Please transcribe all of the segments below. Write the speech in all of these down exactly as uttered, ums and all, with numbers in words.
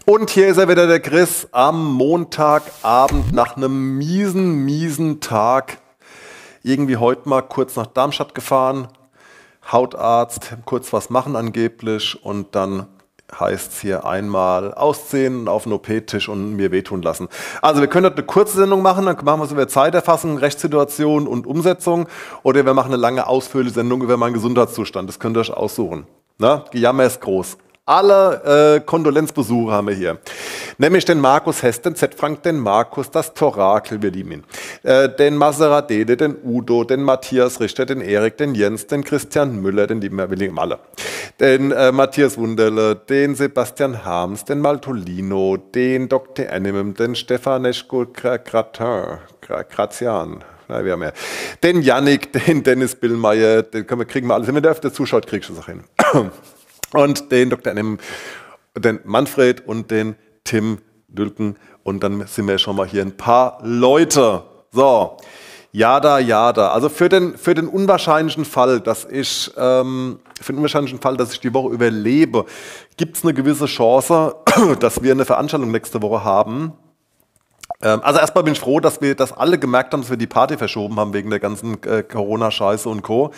Und hier ist er wieder, der Chris, am Montagabend nach einem miesen, miesen Tag. Irgendwie heute mal kurz nach Darmstadt gefahren, Hautarzt, kurz was machen angeblich und dann heißt es hier einmal ausziehen auf den O P-Tisch und mir wehtun lassen. Also wir können dort eine kurze Sendung machen, dann machen wir es über Zeiterfassung, Rechtssituation und Umsetzung oder wir machen eine lange ausführliche Sendung über meinen Gesundheitszustand. Das könnt ihr euch aussuchen. Na? Gejammer ist groß. Alle äh, Kondolenzbesuche haben wir hier. Nämlich den Markus Hess, den Z-Frank, den Markus, das Torakel, wir lieben ihn. Äh, den Maseradede, den Udo, den Matthias Richter, den Erik, den Jens, den Christian Müller, den lieben wir, wir lieben alle. Den äh, Matthias Wunderle, den Sebastian Harms, den Maltolino, den Doktor Animum, den Stefaneschko Gratin, Grazian. Na, wir haben ja. Den Yannick, den Dennis Billmeier, den können wir, kriegen wir alles. Wenn der öfter zuschaut, kriegst du das auch hin. Und den Doktor N. den Manfred und den Tim Dülken. Und dann sind wir schon mal hier ein paar Leute. So, jada, jada. Also für den, für den unwahrscheinlichen Fall, dass ich, ähm, für den unwahrscheinlichen Fall, dass ich die Woche überlebe, gibt es eine gewisse Chance, dass wir eine Veranstaltung nächste Woche haben. Ähm, also erstmal bin ich froh, dass wir das alle gemerkt haben, dass wir die Party verschoben haben wegen der ganzen äh, Corona-Scheiße und Co.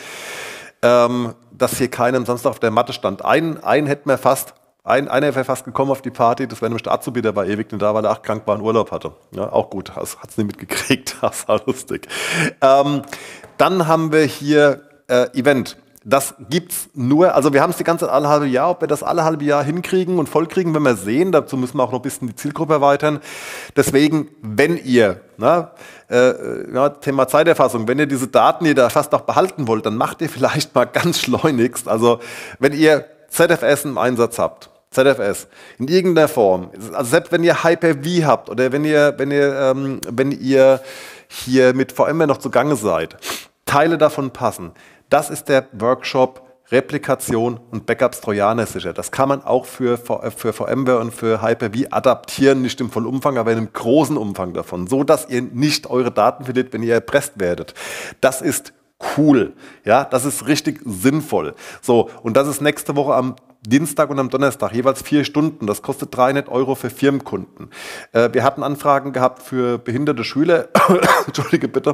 Ähm, dass hier keiner am Samstag auf der Matte stand. Ein, ein hätten wir fast, ein, einer wäre fast gekommen auf die Party, das wäre nämlich der Azubi, der war ewig nicht da, weil er auch krank war und Urlaub hatte. Ja, auch gut, das hat es nicht mitgekriegt, das war lustig. Ähm, dann haben wir hier äh, Event. Das gibt's nur, also wir haben es die ganze Zeit alle halbe Jahr, ob wir das alle halbe Jahr hinkriegen und vollkriegen, wenn wir sehen, dazu müssen wir auch noch ein bisschen die Zielgruppe erweitern. Deswegen, wenn ihr, na, äh, ja, Thema Zeiterfassung, wenn ihr diese Daten, die ihr da fast auch behalten wollt, dann macht ihr vielleicht mal ganz schleunigst, also wenn ihr Z F S im Einsatz habt, Z F S in irgendeiner Form, also selbst wenn ihr Hyper-V habt oder wenn ihr, wenn ihr, ähm, wenn ihr hier mit VMware noch zugange seid, Teile davon passen. Das ist der Workshop Replikation und Backups Trojaner sicher. Das kann man auch für, für VMware und für Hyper-V adaptieren, nicht im vollen Umfang, aber in einem großen Umfang davon, so dass ihr nicht eure Daten verliert, wenn ihr erpresst werdet. Das ist cool, ja, das ist richtig sinnvoll. So, und das ist nächste Woche am Dienstag und am Donnerstag, jeweils vier Stunden. Das kostet dreihundert Euro für Firmenkunden. Äh, wir hatten Anfragen gehabt für behinderte Schüler. Entschuldige bitte.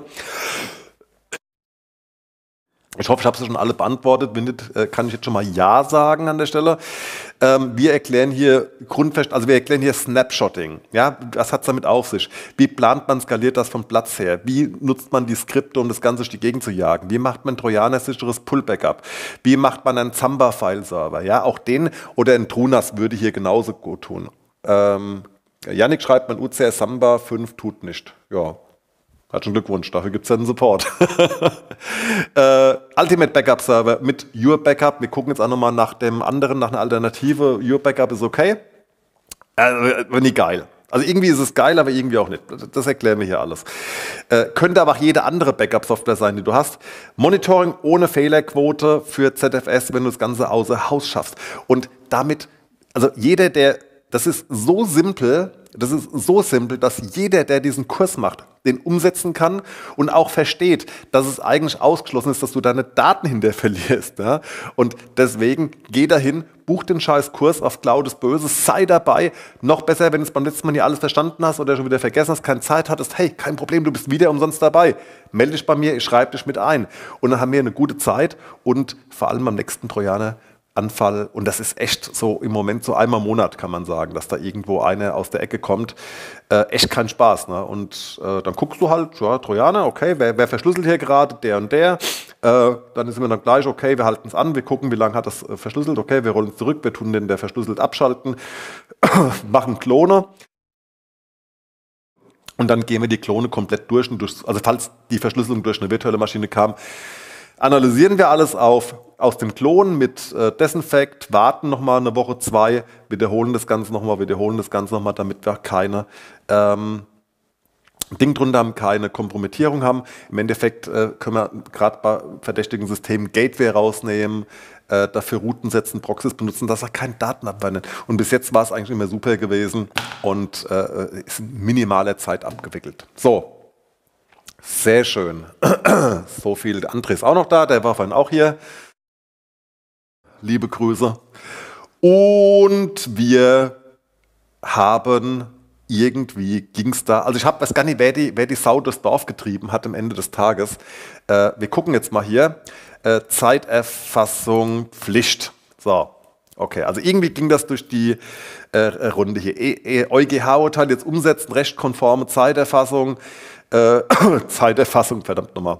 Ich hoffe, ich habe sie schon alle beantwortet. Wenn nicht, kann ich jetzt schon mal Ja sagen an der Stelle. Ähm, wir erklären hier Grundfest, also wir erklären hier Snapshotting. Ja, was hat es damit auf sich? Wie plant man, skaliert das vom Platz her? Wie nutzt man die Skripte, um das Ganze durch die Gegend zu jagen? Wie macht man ein trojanersicheres Pull-Backup? Wie macht man einen Zamba-File-Server? Ja, auch den oder ein Trunas würde hier genauso gut tun. Ähm, Yannick schreibt, mein U C S Samba fünf tut nicht. Ja. Herzlichen Glückwunsch, dafür gibt es ja einen Support. äh, Ultimate Backup Server mit Your Backup. Wir gucken jetzt auch nochmal nach dem anderen, nach einer Alternative. Your Backup ist okay. Äh, nicht geil. Also irgendwie ist es geil, aber irgendwie auch nicht. Das erklären wir hier alles. Äh, könnte aber auch jede andere Backup-Software sein, die du hast. Monitoring ohne Fehlerquote für Z F S, wenn du das Ganze außer Haus schaffst. Und damit, also jeder, der, das ist so simpel, das ist so simpel, dass jeder, der diesen Kurs macht, den umsetzen kann und auch versteht, dass es eigentlich ausgeschlossen ist, dass du deine Daten hinterher verlierst. Ja? Und deswegen geh dahin, buch den scheiß Kurs auf Cloud ist böse, sei dabei. Noch besser, wenn du es beim letzten Mal nicht alles verstanden hast oder schon wieder vergessen hast, keine Zeit hattest, hey, kein Problem, du bist wieder umsonst dabei. Melde dich bei mir, ich schreibe dich mit ein. Und dann haben wir eine gute Zeit und vor allem am nächsten Trojaner Anfall, und das ist echt so im Moment so einmal im Monat, kann man sagen, dass da irgendwo eine aus der Ecke kommt. Äh, echt kein Spaß. Ne? Und äh, dann guckst du halt, ja, Trojaner, okay, wer, wer verschlüsselt hier gerade, der und der. Äh, dann sind wir dann gleich, okay, wir halten es an, wir gucken, wie lange hat das äh, verschlüsselt, okay, wir rollen es zurück, wir tun den, der verschlüsselt, abschalten, machen Klone. Und dann gehen wir die Klone komplett durch, und durch, also falls die Verschlüsselung durch eine virtuelle Maschine kam, analysieren wir alles auf aus dem Klon mit äh, Desinfect, warten nochmal eine Woche, zwei, wiederholen das Ganze nochmal, wiederholen das Ganze nochmal, damit wir keine ähm, Ding drunter haben, keine Kompromittierung haben. Im Endeffekt äh, können wir gerade bei verdächtigen Systemen Gateway rausnehmen, äh, dafür Routen setzen, Proxys benutzen, dass er keine Daten abwandert. Und bis jetzt war es eigentlich immer super gewesen und äh, ist in minimaler Zeit abgewickelt. So. Sehr schön. So viel. André ist auch noch da, der war vorhin auch hier. Liebe Grüße. Und wir haben irgendwie, ging es da, also ich hab, weiß gar nicht, wer die, wer die Sau durchs Dorf getrieben hat am Ende des Tages. Äh, wir gucken jetzt mal hier. Äh, Zeiterfassung, Pflicht. So, okay, also irgendwie ging das durch die äh, Runde hier. E e EuGH-Urteil jetzt umsetzen, rechtkonforme Zeiterfassung. Äh, Zeiterfassung, verdammt nochmal.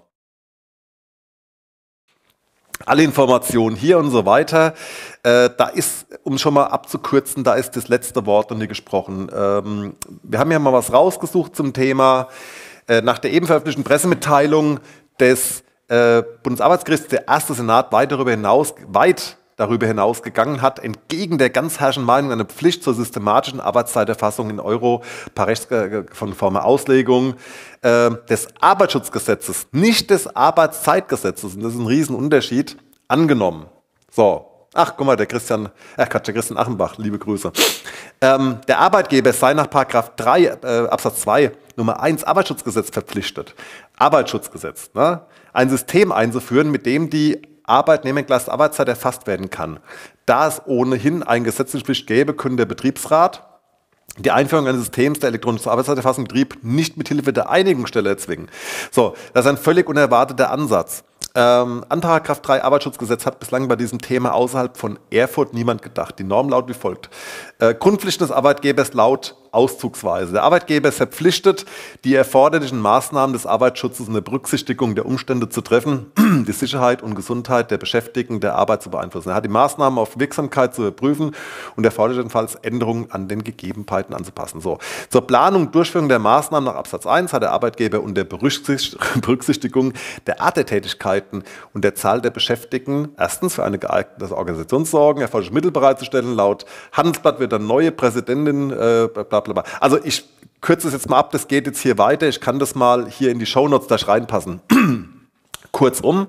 Alle Informationen hier und so weiter. Äh, da ist, um schon mal abzukürzen, da ist das letzte Wort noch nie gesprochen. Ähm, wir haben ja mal was rausgesucht zum Thema. Äh, nach der eben veröffentlichten Pressemitteilung des äh, Bundesarbeitsgerichts, der erste Senat weit darüber hinaus, weit darüber hinaus gegangen hat, entgegen der ganz herrschenden Meinung eine Pflicht zur systematischen Arbeitszeiterfassung in Euro per rechtskonformer Auslegung äh, des Arbeitsschutzgesetzes, nicht des Arbeitszeitgesetzes, und das ist ein Riesenunterschied, angenommen. So, ach, guck mal, der Christian, ach Gott, der Christian Achenbach, liebe Grüße. Ähm, der Arbeitgeber sei nach Paragraph drei äh, Absatz zwei Nummer eins Arbeitsschutzgesetz verpflichtet, Arbeitsschutzgesetz, ne? Ein System einzuführen, mit dem die Arbeitnehmerklasse Arbeitszeit erfasst werden kann. Da es ohnehin eine gesetzliche Pflicht gäbe, könnte der Betriebsrat die Einführung eines Systems der elektronischen Arbeitszeiterfassung Betrieb nicht mit Hilfe der Einigungsstelle erzwingen. So, das ist ein völlig unerwarteter Ansatz. Ähm, an Paragraph drei Arbeitsschutzgesetz hat bislang bei diesem Thema außerhalb von Erfurt niemand gedacht. Die Norm lautet wie folgt. Äh, Grundpflichten des Arbeitgebers laut auszugsweise. Der Arbeitgeber ist verpflichtet, die erforderlichen Maßnahmen des Arbeitsschutzes unter Berücksichtigung der Umstände zu treffen, die Sicherheit und Gesundheit der Beschäftigten der Arbeit zu beeinflussen. Er hat die Maßnahmen auf Wirksamkeit zu überprüfen und erforderlichenfalls Änderungen an den Gegebenheiten anzupassen. So. Zur Planung und Durchführung der Maßnahmen nach Absatz eins hat der Arbeitgeber unter Berücksichtigung der Art der Tätigkeiten und der Zahl der Beschäftigten erstens für eine geeignete Organisation sorgen, erforderliche Mittel bereitzustellen. Laut Handelsblatt wird dann neue Präsidentin, äh, bla, bla. Also ich kürze es jetzt mal ab, das geht jetzt hier weiter. Ich kann das mal hier in die Shownotes da reinpassen. Kurzum,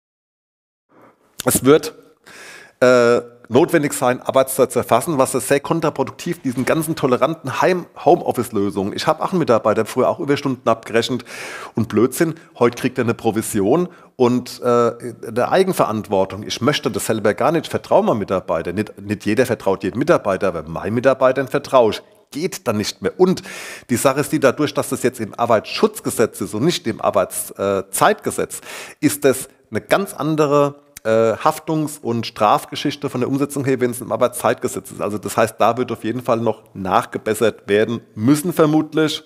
es wird äh, notwendig sein, Arbeitszeit zu erfassen, was ist sehr kontraproduktiv, diesen ganzen toleranten Homeoffice-Lösungen. Ich habe auch einen Mitarbeiter, früher auch Überstunden abgerechnet und Blödsinn. Heute kriegt er eine Provision und äh, der Eigenverantwortung. Ich möchte das selber gar nicht. Ich vertraue meinem Mitarbeiter. Nicht, nicht jeder vertraut jedem Mitarbeiter, aber meinen Mitarbeitern vertraue ich. Geht dann nicht mehr. Und die Sache ist die, dadurch, dass das jetzt im Arbeitsschutzgesetz ist und nicht im Arbeitszeitgesetz, ist das eine ganz andere äh, Haftungs- und Strafgeschichte von der Umsetzung her, wenn es im Arbeitszeitgesetz ist. Also das heißt, da wird auf jeden Fall noch nachgebessert werden müssen, vermutlich.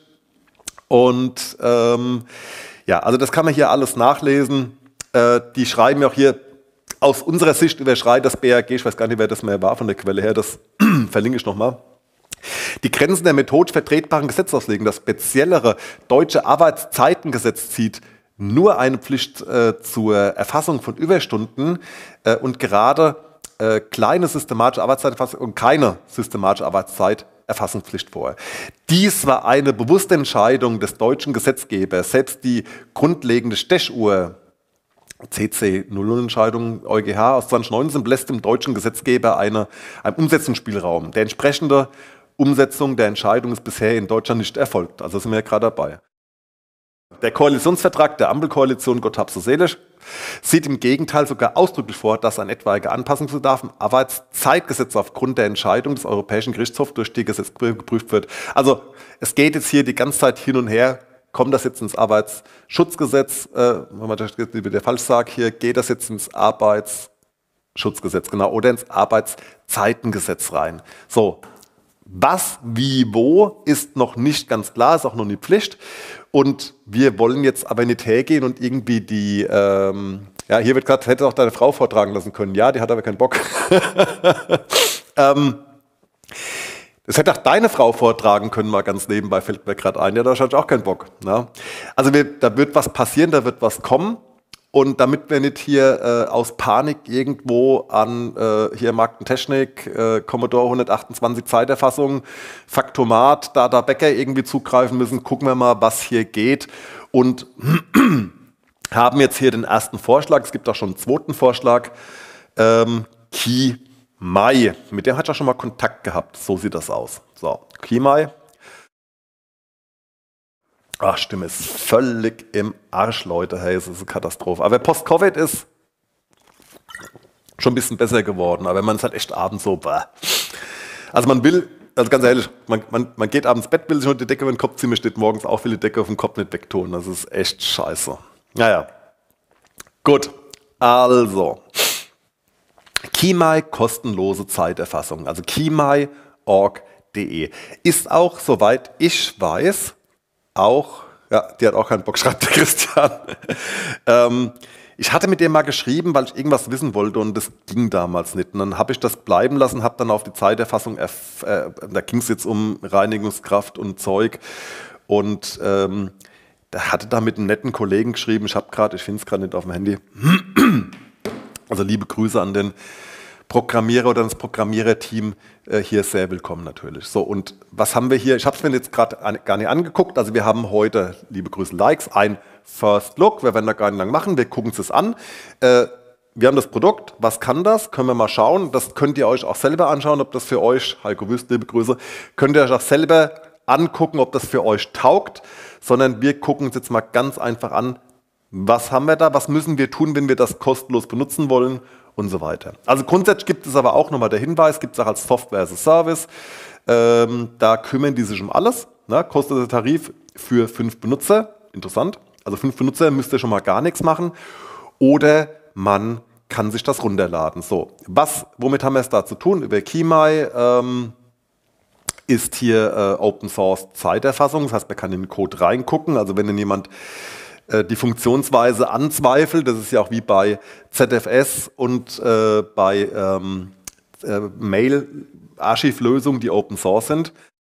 Und ähm, ja, also das kann man hier alles nachlesen. Äh, die schreiben ja auch hier, aus unserer Sicht überschreitet das B A G, ich weiß gar nicht, wer das mehr war von der Quelle her, das verlinke ich nochmal. Die Grenzen der methodisch vertretbaren Gesetzauslegung, das speziellere deutsche Arbeitszeitengesetz zieht nur eine Pflicht äh, zur Erfassung von Überstunden äh, und gerade äh, kleine systematische Arbeitszeiterfassung und keine systematische Arbeitszeiterfassungspflicht vor. Dies war eine bewusste Entscheidung des deutschen Gesetzgebers. Selbst die grundlegende Stechuhr C C null null-Entscheidung EuGH aus zwanzig neunzehn lässt dem deutschen Gesetzgeber eine, einen Umsetzungsspielraum. Der entsprechende Umsetzung der Entscheidung ist bisher in Deutschland nicht erfolgt. Also sind wir ja gerade dabei. Der Koalitionsvertrag der Ampelkoalition, Gott hab so selig, sieht im Gegenteil sogar ausdrücklich vor, dass ein etwaiger Anpassungsbedarf im Arbeitszeitgesetz aufgrund der Entscheidung des Europäischen Gerichtshofs durch die Gesetzgebung geprüft wird. Also es geht jetzt hier die ganze Zeit hin und her. Kommt das jetzt ins Arbeitsschutzgesetz, äh, wenn man das wieder falsch sagt, hier geht das jetzt ins Arbeitsschutzgesetz, genau, oder ins Arbeitszeitengesetz rein. So, was, wie, wo ist noch nicht ganz klar, ist auch noch eine Pflicht. Und wir wollen jetzt aber nicht hergehen und irgendwie die, ähm, ja, hier wird gerade, hätte auch deine Frau vortragen lassen können, ja, die hat aber keinen Bock. ähm, Das hätte auch deine Frau vortragen können, mal ganz nebenbei, fällt mir gerade ein. Ja, da hat wahrscheinlich auch keinen Bock. Ne? Also wir, da wird was passieren, da wird was kommen. Und damit wir nicht hier äh, aus Panik irgendwo an äh, hier Marktentechnik, äh, Commodore hundertachtundzwanzig Zeiterfassung, Faktomat, Data Becker irgendwie zugreifen müssen, gucken wir mal, was hier geht. Und haben jetzt hier den ersten Vorschlag, es gibt auch schon einen zweiten Vorschlag, ähm, Key Mai, mit dem hat er schon mal Kontakt gehabt. So sieht das aus. So, Kimai. Ach, Stimme ist völlig im Arsch, Leute. Hey, es ist eine Katastrophe. Aber Post-Covid ist schon ein bisschen besser geworden. Aber man ist halt echt abends so, bah. Also man will Also ganz ehrlich, man, man, man geht abends ins Bett, will sich nur die Decke über den Kopf ziehen, mir steht morgens auch will die Decke auf den Kopf nicht wegtun. Das ist echt scheiße. Naja, gut. Also, Kimai kostenlose Zeiterfassung. Also kimai punkt org punkt de ist auch, soweit ich weiß, auch, ja, die hat auch keinen Bock, schreibt der Christian. ähm, Ich hatte mit dem mal geschrieben, weil ich irgendwas wissen wollte und das ging damals nicht. Und dann habe ich das bleiben lassen, habe dann auf die Zeiterfassung, äh, da ging es jetzt um Reinigungskraft und Zeug. Und ähm, da hatte da mit einem netten Kollegen geschrieben, ich habe gerade, ich finde es gerade nicht auf dem Handy. Also liebe Grüße an den Programmierer oder das Programmiererteam, äh, hier sehr willkommen natürlich. So, und was haben wir hier? Ich habe es mir jetzt gerade gar nicht angeguckt. Also wir haben heute, liebe Grüße, Likes, ein First Look. Wir werden da gar nicht lang machen. Wir gucken es an. Äh, wir haben das Produkt. Was kann das? Können wir mal schauen. Das könnt ihr euch auch selber anschauen, ob das für euch, Heiko Wüst, liebe Grüße, könnt ihr euch auch selber angucken, ob das für euch taugt. Sondern wir gucken uns jetzt mal ganz einfach an, was haben wir da, was müssen wir tun, wenn wir das kostenlos benutzen wollen und so weiter. Also grundsätzlich gibt es aber auch nochmal der Hinweis, gibt es auch als Software as a Service. Ähm, da kümmern die sich um alles. Ne? Kostet der Tarif für fünf Benutzer. Interessant. Also fünf Benutzer müsst ihr schon mal gar nichts machen. Oder man kann sich das runterladen. So, was, womit haben wir es da zu tun? Über Kimai ähm, ist hier äh, Open Source Zeiterfassung. Das heißt, man kann in den Code reingucken. Also wenn denn jemand äh, die Funktionsweise anzweifelt, das ist ja auch wie bei Z F S und äh, bei ähm, äh, Mail-Archivlösungen, die Open Source sind.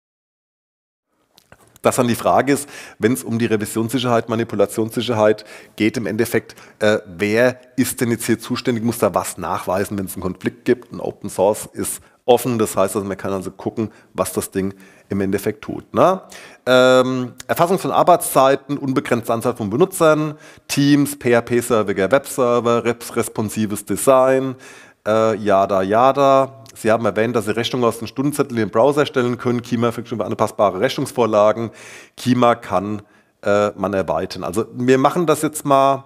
Dass dann die Frage ist, wenn es um die Revisionssicherheit, Manipulationssicherheit geht, im Endeffekt, äh, wer ist denn jetzt hier zuständig, muss da was nachweisen, wenn es einen Konflikt gibt. Und Open Source ist offen, das heißt, also man kann also gucken, was das Ding im Endeffekt tut. Ne? Ähm, Erfassung von Arbeitszeiten, unbegrenzte Anzahl von Benutzern, Teams, P H P-Server, Webserver, responsives Design, äh, yada yada. Sie haben erwähnt, dass Sie Rechnungen aus den Stundenzetteln in den Browser erstellen können. Kima verfügt über anpassbare Rechnungsvorlagen. Kima kann äh, man erweitern. Also wir machen das jetzt mal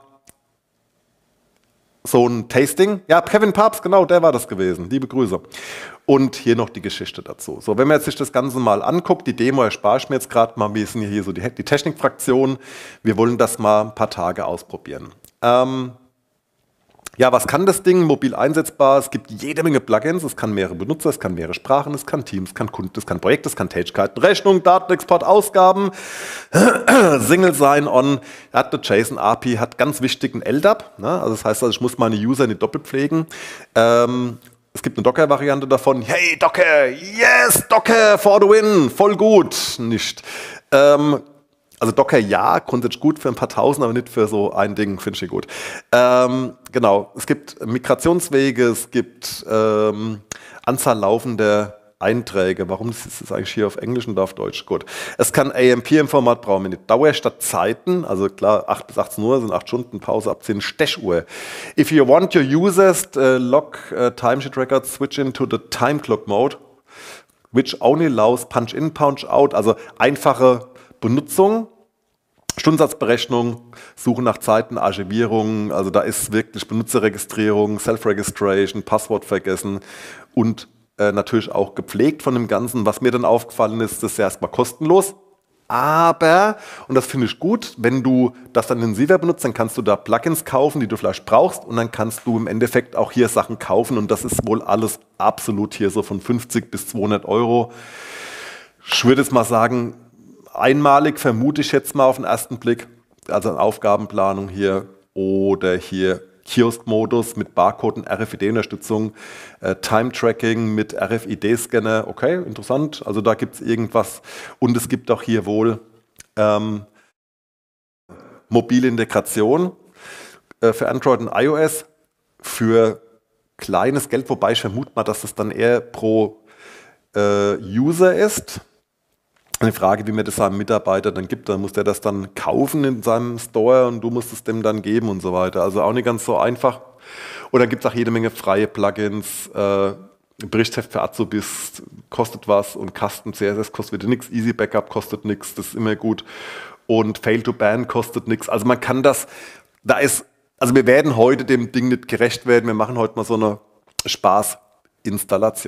so ein Tasting. Ja, Kevin Papst, genau, der war das gewesen. Liebe Grüße. Und hier noch die Geschichte dazu. So, wenn man jetzt sich das Ganze mal anguckt, die Demo erspare ich mir jetzt gerade mal. Wir sind hier so die, die Technikfraktion. Wir wollen das mal ein paar Tage ausprobieren. Ähm, Ja, was kann das Ding? Mobil einsetzbar. Es gibt jede Menge Plugins. Es kann mehrere Benutzer, es kann mehrere Sprachen, es kann Teams, es kann Kunden, es kann Projekte, es kann Tätigkeiten, Rechnung, Datenexport, Ausgaben, Single Sign-On, hat eine JSON-A P I, hat ganz wichtig ein L D A P. Ne? Also das heißt, also ich muss meine User nicht doppelt pflegen. Ähm, es gibt eine Docker-Variante davon. Hey Docker, yes, Docker for the win, voll gut. Nicht. Ähm, Also Docker ja, grundsätzlich gut für ein paar Tausend, aber nicht für so ein Ding, finde ich gut. Ähm, genau, es gibt Migrationswege, es gibt ähm, Anzahl laufender Einträge. Warum ist das eigentlich hier auf Englisch und auf Deutsch? Gut. Es kann A M P im-Format, brauchen wir nicht. Dauer statt Zeiten, also klar, acht bis achtzehn Uhr sind acht Stunden, Pause ab zehn, Stechuhr. If you want your users uh, log uh, timesheet records, switch into the time clock mode, which only allows punch in, punch out, also einfache Benutzung, Stundensatzberechnung, Suche nach Zeiten, Archivierung, also da ist wirklich Benutzerregistrierung, Self-Registration, Passwort vergessen und äh, natürlich auch gepflegt von dem Ganzen. Was mir dann aufgefallen ist, das ist ja erstmal kostenlos, aber, und das finde ich gut, wenn du das dann intensiver benutzt, dann kannst du da Plugins kaufen, die du vielleicht brauchst und dann kannst du im Endeffekt auch hier Sachen kaufen und das ist wohl alles absolut hier so von fünfzig bis zweihundert Euro. Ich würde jetzt mal sagen, einmalig vermute ich jetzt mal auf den ersten Blick, also eine Aufgabenplanung hier oder hier Kiosk-Modus mit Barcode und R F I D-Unterstützung, äh, Time-Tracking mit R F I D-Scanner, okay, interessant, also da gibt es irgendwas und es gibt auch hier wohl ähm, mobile Integration äh, für Android und iOS für kleines Geld, wobei ich vermute mal, dass das dann eher pro äh, User ist. Eine Frage, wie mir das seinem Mitarbeiter dann gibt, dann muss der das dann kaufen in seinem Store und du musst es dem dann geben und so weiter. Also auch nicht ganz so einfach. Oder gibt es auch jede Menge freie Plugins, äh, Berichtsheft für Azubis kostet was und Custom C S S kostet wieder nichts, Easy Backup kostet nichts, das ist immer gut und Fail to Ban kostet nichts. Also man kann das, da ist, also wir werden heute dem Ding nicht gerecht werden, wir machen heute mal so eine Spaßinstallation.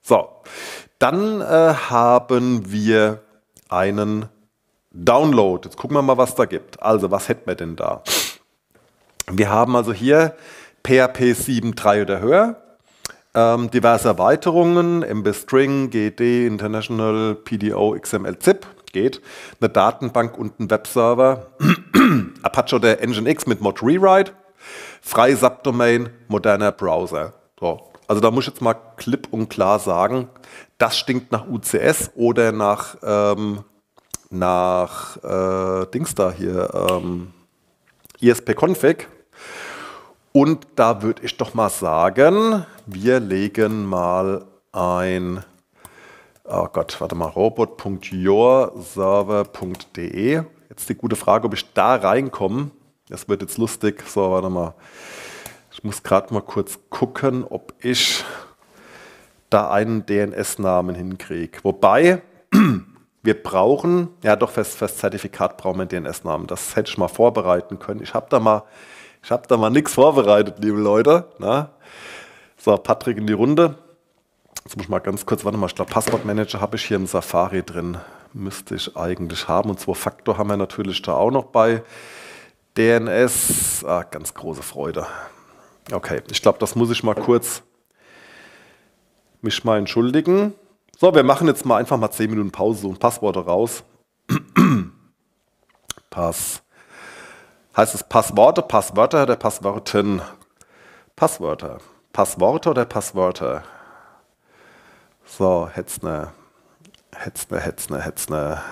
So, dann äh, haben wir einen Download. Jetzt gucken wir mal, was da gibt. Also, was hätten wir denn da? Wir haben also hier P H P sieben Punkt drei oder höher, ähm, diverse Erweiterungen, M B String, G D, International, P D O, X M L, Zip, geht, eine Datenbank und ein Webserver, Apache oder Nginx mit Mod Rewrite, freie Subdomain, moderner Browser. So. Also da muss ich jetzt mal klipp und klar sagen, das stinkt nach U C S oder nach, ähm, nach äh, Dings da hier, ähm, I S P-Config. Und da würde ich doch mal sagen, wir legen mal ein, oh Gott, warte mal, robot punkt yourserver punkt de. Jetzt die gute Frage, ob ich da reinkomme. Das wird jetzt lustig. So, warte mal. Ich muss gerade mal kurz gucken, ob ich da einen D N S-Namen hinkriege. Wobei, wir brauchen, ja doch, fürs, fürs Zertifikat brauchen wir einen D N S-Namen. Das hätte ich mal vorbereiten können. Ich habe da mal, ich habe da mal nichts vorbereitet, liebe Leute. Na? So, Patrick in die Runde. Jetzt muss ich mal ganz kurz, warte mal, ich glaube, Passwortmanager habe ich hier im Safari drin. Müsste ich eigentlich haben. Und Zwei-Faktor haben wir natürlich da auch noch bei D N S. Ah, ganz große Freude. Okay, ich glaube, das muss ich mal kurz mich mal entschuldigen. So, wir machen jetzt mal einfach mal zehn Minuten Pause, so ein Passwort raus. Pass. Heißt es Passworte, Passwörter oder Passworten? Passwörter. Passworte oder Passwörter? So, Hetzner. Hetzner, Hetzner, Hetzner.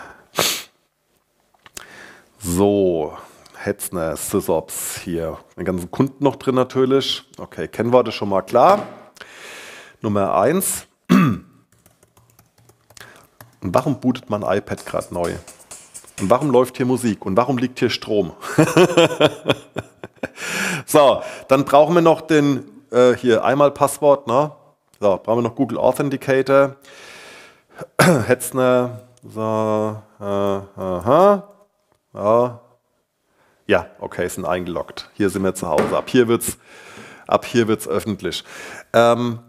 So, Hetzner, SysOps hier. Den ganzen Kunden noch drin natürlich. Okay, Kennworte schon mal klar. Nummer eins. Und warum bootet mein iPad gerade neu? Und warum läuft hier Musik? Und warum liegt hier Strom? So, dann brauchen wir noch den, äh, hier einmal Passwort, ne? So, brauchen wir noch Google Authenticator. Hetzner, so, äh, aha, ja. Ja, okay, sind eingeloggt. Hier sind wir zu Hause. Ab hier wird's, ab hier wird's öffentlich. Ähm,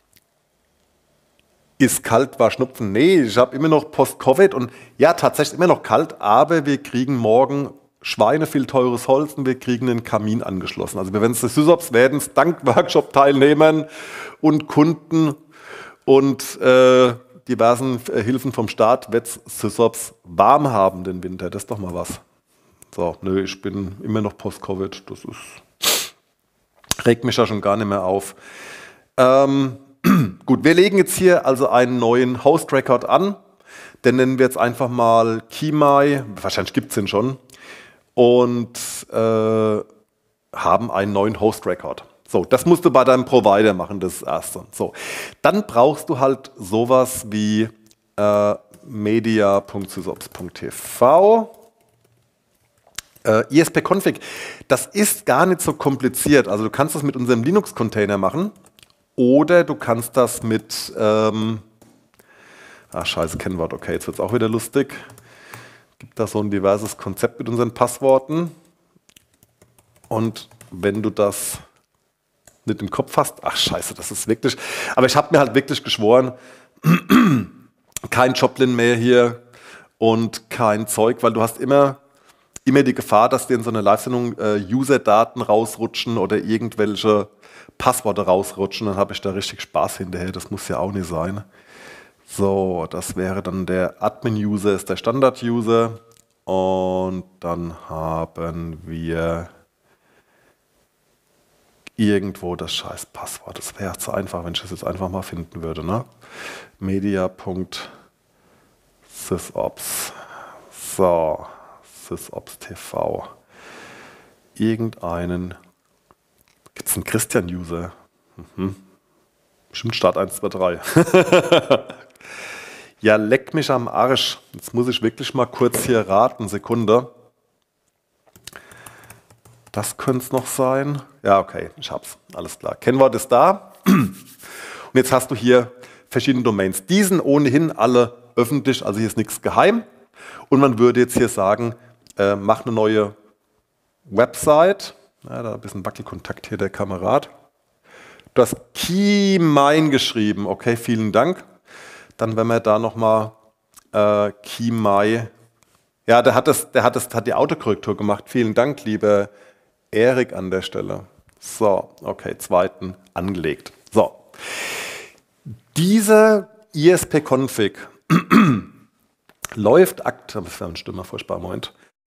Ist kalt, war Schnupfen? Nee, ich habe immer noch Post-Covid und ja, tatsächlich immer noch kalt, aber wir kriegen morgen Schweine viel teures Holz und wir kriegen einen Kamin angeschlossen. Also wir werden es SysOps werden es dank Workshop-Teilnehmern und Kunden und äh, diversen äh, Hilfen vom Staat wird es SysOps warm haben den Winter. Das ist doch mal was. So, nö, ich bin immer noch Post-Covid. Das ist, regt mich ja schon gar nicht mehr auf. Ähm, Gut, wir legen jetzt hier also einen neuen Host-Record an. Den nennen wir jetzt einfach mal Kimai. Wahrscheinlich gibt es den schon. Und äh, haben einen neuen Host-Record. So, das musst du bei deinem Provider machen, das ist das Erste. So, dann brauchst du halt sowas wie äh, media punkt sysops punkt t v. Äh, I S P-Config, das ist gar nicht so kompliziert. Also du kannst das mit unserem Linux-Container machen. Oder du kannst das mit, ähm, ach scheiße, Kennwort, okay, jetzt wird es auch wieder lustig. Gibt da so ein diverses Konzept mit unseren Passworten. Und wenn du das nicht im Kopf hast, ach scheiße, das ist wirklich, aber ich habe mir halt wirklich geschworen, kein Joplin mehr hier und kein Zeug, weil du hast immer, immer die Gefahr, dass dir in so einer Live-Sendung äh, User-Daten rausrutschen oder irgendwelche Passworte rausrutschen, dann habe ich da richtig Spaß hinterher. Das muss ja auch nicht sein. So, das wäre dann der Admin-User, ist der Standard-User. Und dann haben wir irgendwo das scheiß Passwort. Das wäre zu einfach, wenn ich das jetzt einfach mal finden würde. Ne? media punkt sysops. So, sysops T V. Irgendeinen. Gibt es einen Christian-User? Mhm. Bestimmt Start eins, zwei, drei. Ja, leck mich am Arsch. Jetzt muss ich wirklich mal kurz hier raten. Sekunde. Das könnte es noch sein. Ja, okay, ich hab's. Alles klar. Kennwort ist da. Und jetzt hast du hier verschiedene Domains. Die sind ohnehin alle öffentlich, also hier ist nichts geheim. Und man würde jetzt hier sagen, äh, mach eine neue Website. Ja, da ein bisschen Wackelkontakt hier der Kamerad. Du hast Keymine geschrieben. Okay, vielen Dank. Dann, wenn wir da nochmal äh, Keymine. Ja, der hat, das, der hat, das, hat die Autokorrektur gemacht. Vielen Dank, lieber Erik an der Stelle. So, okay, zweiten angelegt. So. Diese I S P-Config läuft aktuell. Das war ein Stimme, furchtbar, Moment.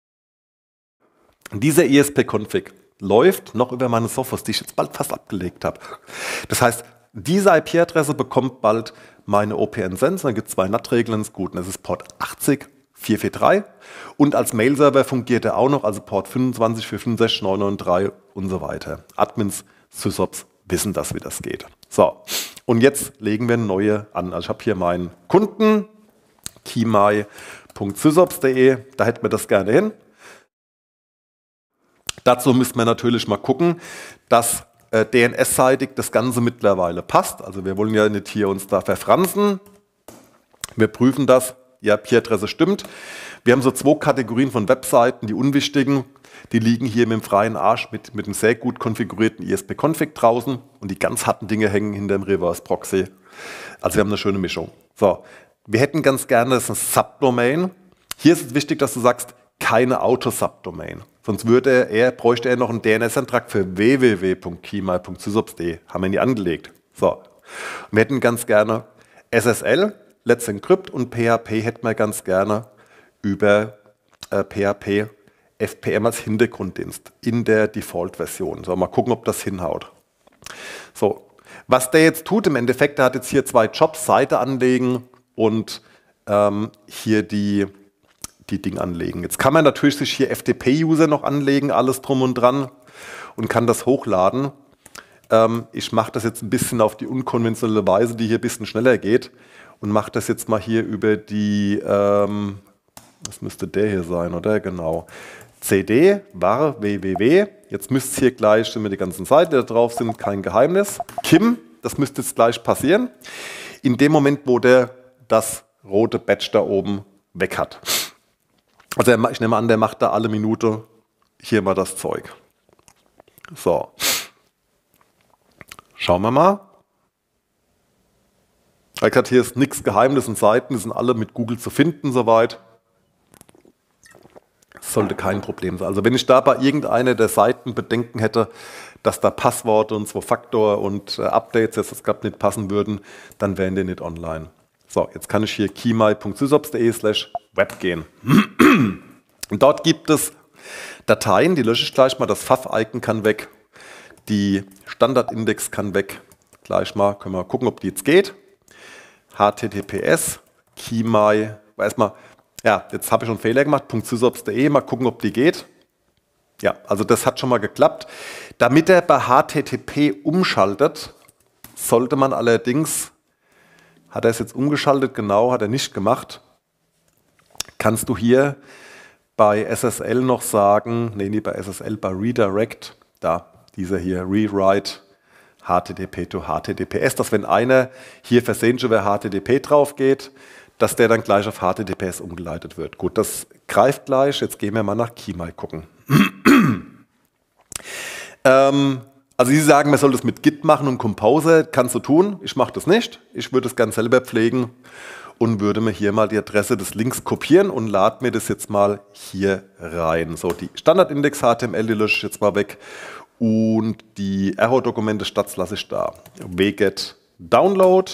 Diese I S P-Config läuft noch über meine Sophos, die ich jetzt bald fast abgelegt habe. Das heißt, diese I P-Adresse bekommt bald meine O P N-Sense, dann gibt es zwei N A T-Regeln, ist gut. Und das ist Port achtzig vier vier drei und als Mail-Server fungiert er auch noch, also Port fünfundzwanzig vier fünf sechs neun neun drei und so weiter. Admins, Sysops wissen das, wie das geht. So, und jetzt legen wir eine neue an. Also ich habe hier meinen Kunden, keymai punkt sysops punkt de, da hätten wir das gerne hin. Dazu müssen wir natürlich mal gucken, dass äh, D N S-seitig das Ganze mittlerweile passt. Also wir wollen ja nicht hier uns da verfransen. Wir prüfen das. Ja, I P-Adresse stimmt. Wir haben so zwei Kategorien von Webseiten, die unwichtigen, die liegen hier mit dem freien Arsch mit, mit einem sehr gut konfigurierten I S P-Config draußen und die ganz harten Dinge hängen hinter dem Reverse-Proxy. Also wir haben eine schöne Mischung. So, wir hätten ganz gerne, das ist eine Subdomain. Hier ist es wichtig, dass du sagst, keine Auto-Subdomain. Sonst würde er, bräuchte er noch einen D N S-Antrag für w w w punkt keymai punkt sysops punkt de. Haben wir nie angelegt. So, wir hätten ganz gerne S S L, Let's Encrypt und P H P hätten wir ganz gerne über äh, P H P F P M als Hintergrunddienst in der Default-Version. So, mal gucken, ob das hinhaut. So, was der jetzt tut im Endeffekt, der hat jetzt hier zwei Jobs, Seite anlegen und ähm, hier die, die Ding anlegen. Jetzt kann man natürlich sich hier F T P-User noch anlegen, alles drum und dran und kann das hochladen. Ähm, ich mache das jetzt ein bisschen auf die unkonventionelle Weise, die hier ein bisschen schneller geht. Und mache das jetzt mal hier über die, ähm, das müsste der hier sein, oder? Genau. C D var www. Jetzt müsste es hier gleich, sind wir die ganzen Seiten, die da drauf sind, kein Geheimnis. Kim, das müsste jetzt gleich passieren. In dem Moment, wo der das rote Badge da oben weg hat. Also ich nehme an, der macht da alle Minute hier mal das Zeug. So. Schauen wir mal. Er hat hier ist nichts Geheimnis und Seiten, die sind alle mit Google zu finden soweit. Das sollte kein Problem sein. Also wenn ich da bei irgendeiner der Seiten Bedenken hätte, dass da Passworte und Zwei-Faktor und äh, Updates jetzt das gerade nicht passen würden, dann wären die nicht online. So, jetzt kann ich hier keymai punkt sysops punkt de slash web gehen. Und dort gibt es Dateien, die lösche ich gleich mal. Das F A F-Icon kann weg, die Standardindex kann weg. Gleich mal, können wir gucken, ob die jetzt geht. H T T P S, Keymai, erstmal, ja, jetzt habe ich schon einen Fehler gemacht, .sysops punkt de, mal gucken, ob die geht. Ja, also das hat schon mal geklappt. Damit er bei H T T P umschaltet, sollte man allerdings, hat er es jetzt umgeschaltet, genau, hat er nicht gemacht, kannst du hier bei S S L noch sagen, nee, nicht bei S S L, bei Redirect, da, dieser hier, Rewrite, H T T P to H T T P S, dass wenn einer hier versehentlich über H T T P drauf geht, dass der dann gleich auf H T T P S umgeleitet wird. Gut, das greift gleich. Jetzt gehen wir mal nach Keymai gucken. ähm, also Sie sagen, man soll das mit Git machen und Composer. Kannst du tun. Ich mache das nicht. Ich würde das ganz selber pflegen und würde mir hier mal die Adresse des Links kopieren und lade mir das jetzt mal hier rein. So, die Standardindex H T M L, die lösche ich jetzt mal weg. Und die Error-Dokumente Stats lasse ich da. wget download,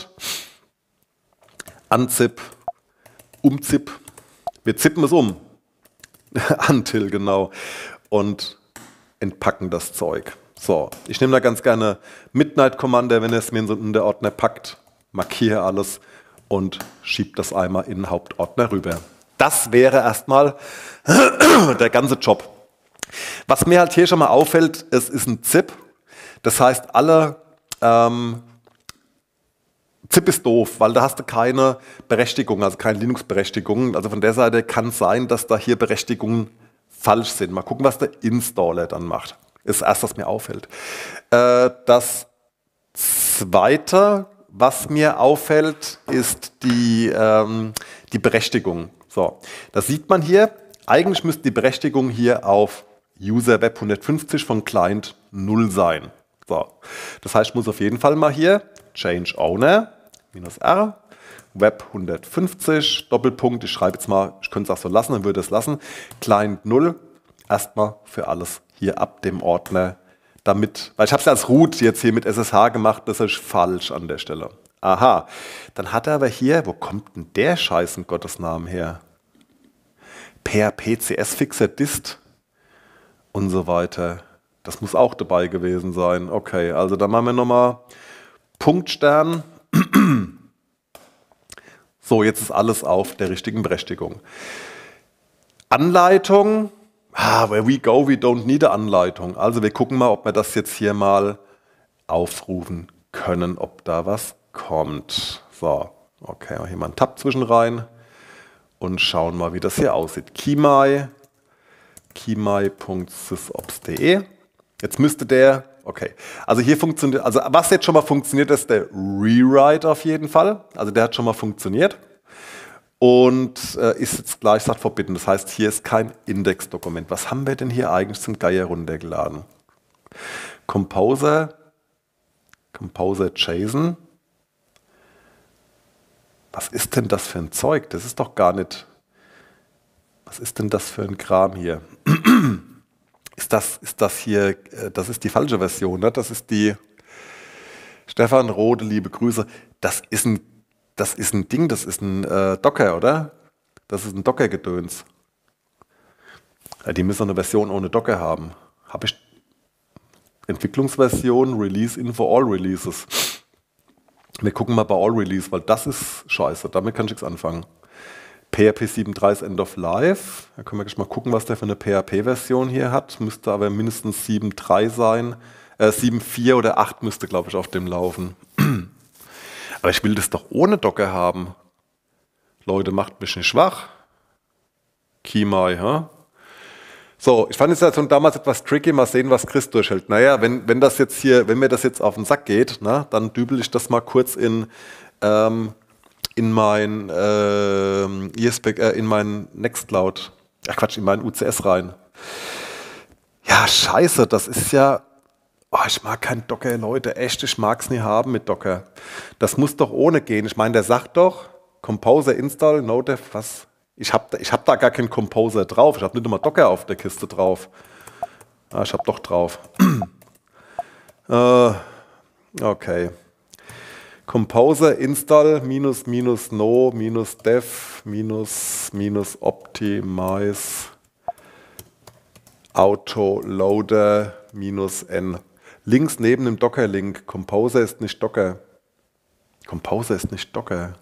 unzip, umzip. Wir zippen es um. Until, genau. Und entpacken das Zeug. So, ich nehme da ganz gerne Midnight Commander, wenn er es mir in so einen Unterordner packt, markiere alles und schiebe das einmal in den Hauptordner rüber. Das wäre erstmal der ganze Job. Was mir halt hier schon mal auffällt, es ist ein Z I P. Das heißt, alle ähm, Z I P ist doof, weil da hast du keine Berechtigung, also keine Linux-Berechtigung. Also von der Seite kann es sein, dass da hier Berechtigungen falsch sind. Mal gucken, was der Installer dann macht. Ist erst, was mir auffällt. Äh, das Zweite, was mir auffällt, ist die, ähm, die Berechtigung. So, das sieht man hier. Eigentlich müsste die Berechtigung hier auf User Web hundertfünfzig von Client null sein. So, das heißt, ich muss auf jeden Fall mal hier Change Owner, minus R, Web hundertfünfzig, Doppelpunkt, ich schreibe jetzt mal, ich könnte es auch so lassen, dann würde es lassen, Client null, erstmal für alles hier ab dem Ordner, damit, weil ich habe es ja als Root jetzt hier mit S S H gemacht, das ist falsch an der Stelle. Aha, dann hat er aber hier, wo kommt denn der Scheiß in Gottes Namen her? P H P C S Fixer Dist und so weiter. Das muss auch dabei gewesen sein. Okay, also dann machen wir nochmal Punktstern. So, jetzt ist alles auf der richtigen Berechtigung. Anleitung. Ah, where we go, we don't need a Anleitung. Also wir gucken mal, ob wir das jetzt hier mal aufrufen können, ob da was kommt. So, okay, hier mal einen Tab zwischen rein und schauen mal, wie das hier aussieht. Kimai, kimai punkt sysops punkt de. Jetzt müsste der, okay, also hier funktioniert, also was jetzt schon mal funktioniert, ist der Rewrite auf jeden Fall. Also der hat schon mal funktioniert und äh, ist jetzt gleich sagt verbinden. Das heißt, hier ist kein Indexdokument. Was haben wir denn hier eigentlich zum Geier runtergeladen? Composer, Composer JSON. Was ist denn das für ein Zeug? Das ist doch gar nicht, was ist denn das für ein Kram hier? Ist das, ist das hier, das ist die falsche Version, ne? Das ist die Stefan Rode, liebe Grüße. Das ist ein, das ist ein Ding, das ist ein äh, Docker, oder? Das ist ein Docker-Gedöns. Ja, die müssen eine Version ohne Docker haben. Habe ich Entwicklungsversion, Release Info, All Releases. Wir gucken mal bei All Release, weil das ist scheiße, damit kann ich nichts anfangen. P H P sieben Punkt drei ist End of Life. Da können wir gleich mal gucken, was der für eine P H P-Version hier hat. Müsste aber mindestens sieben Punkt drei sein. Äh, sieben Punkt vier oder acht müsste, glaube ich, auf dem laufen. Aber ich will das doch ohne Docker haben. Leute, macht mich nicht schwach. Kimai, ha? So, ich fand die Situation damals etwas tricky. Mal sehen, was Chris durchhält. Naja, wenn, wenn das jetzt hier, wenn mir das jetzt auf den Sack geht, ne, dann dübel ich das mal kurz in... Ähm, in mein, äh, E S P, äh, in mein Nextcloud, ach Quatsch, in mein U C S rein. Ja, scheiße, das ist ja, oh, ich mag kein Docker, Leute, echt, ich mag es nie haben mit Docker. Das muss doch ohne gehen. Ich meine, der sagt doch, Composer install, no-dev, was? Ich habe ich hab da gar keinen Composer drauf, ich habe nicht immer Docker auf der Kiste drauf. Ah, ich habe doch drauf. äh, okay. Composer install minus minus no minus dev minus minus optimize autoloader minus n. Links neben dem Docker-Link. Composer ist nicht Docker. Composer ist nicht Docker.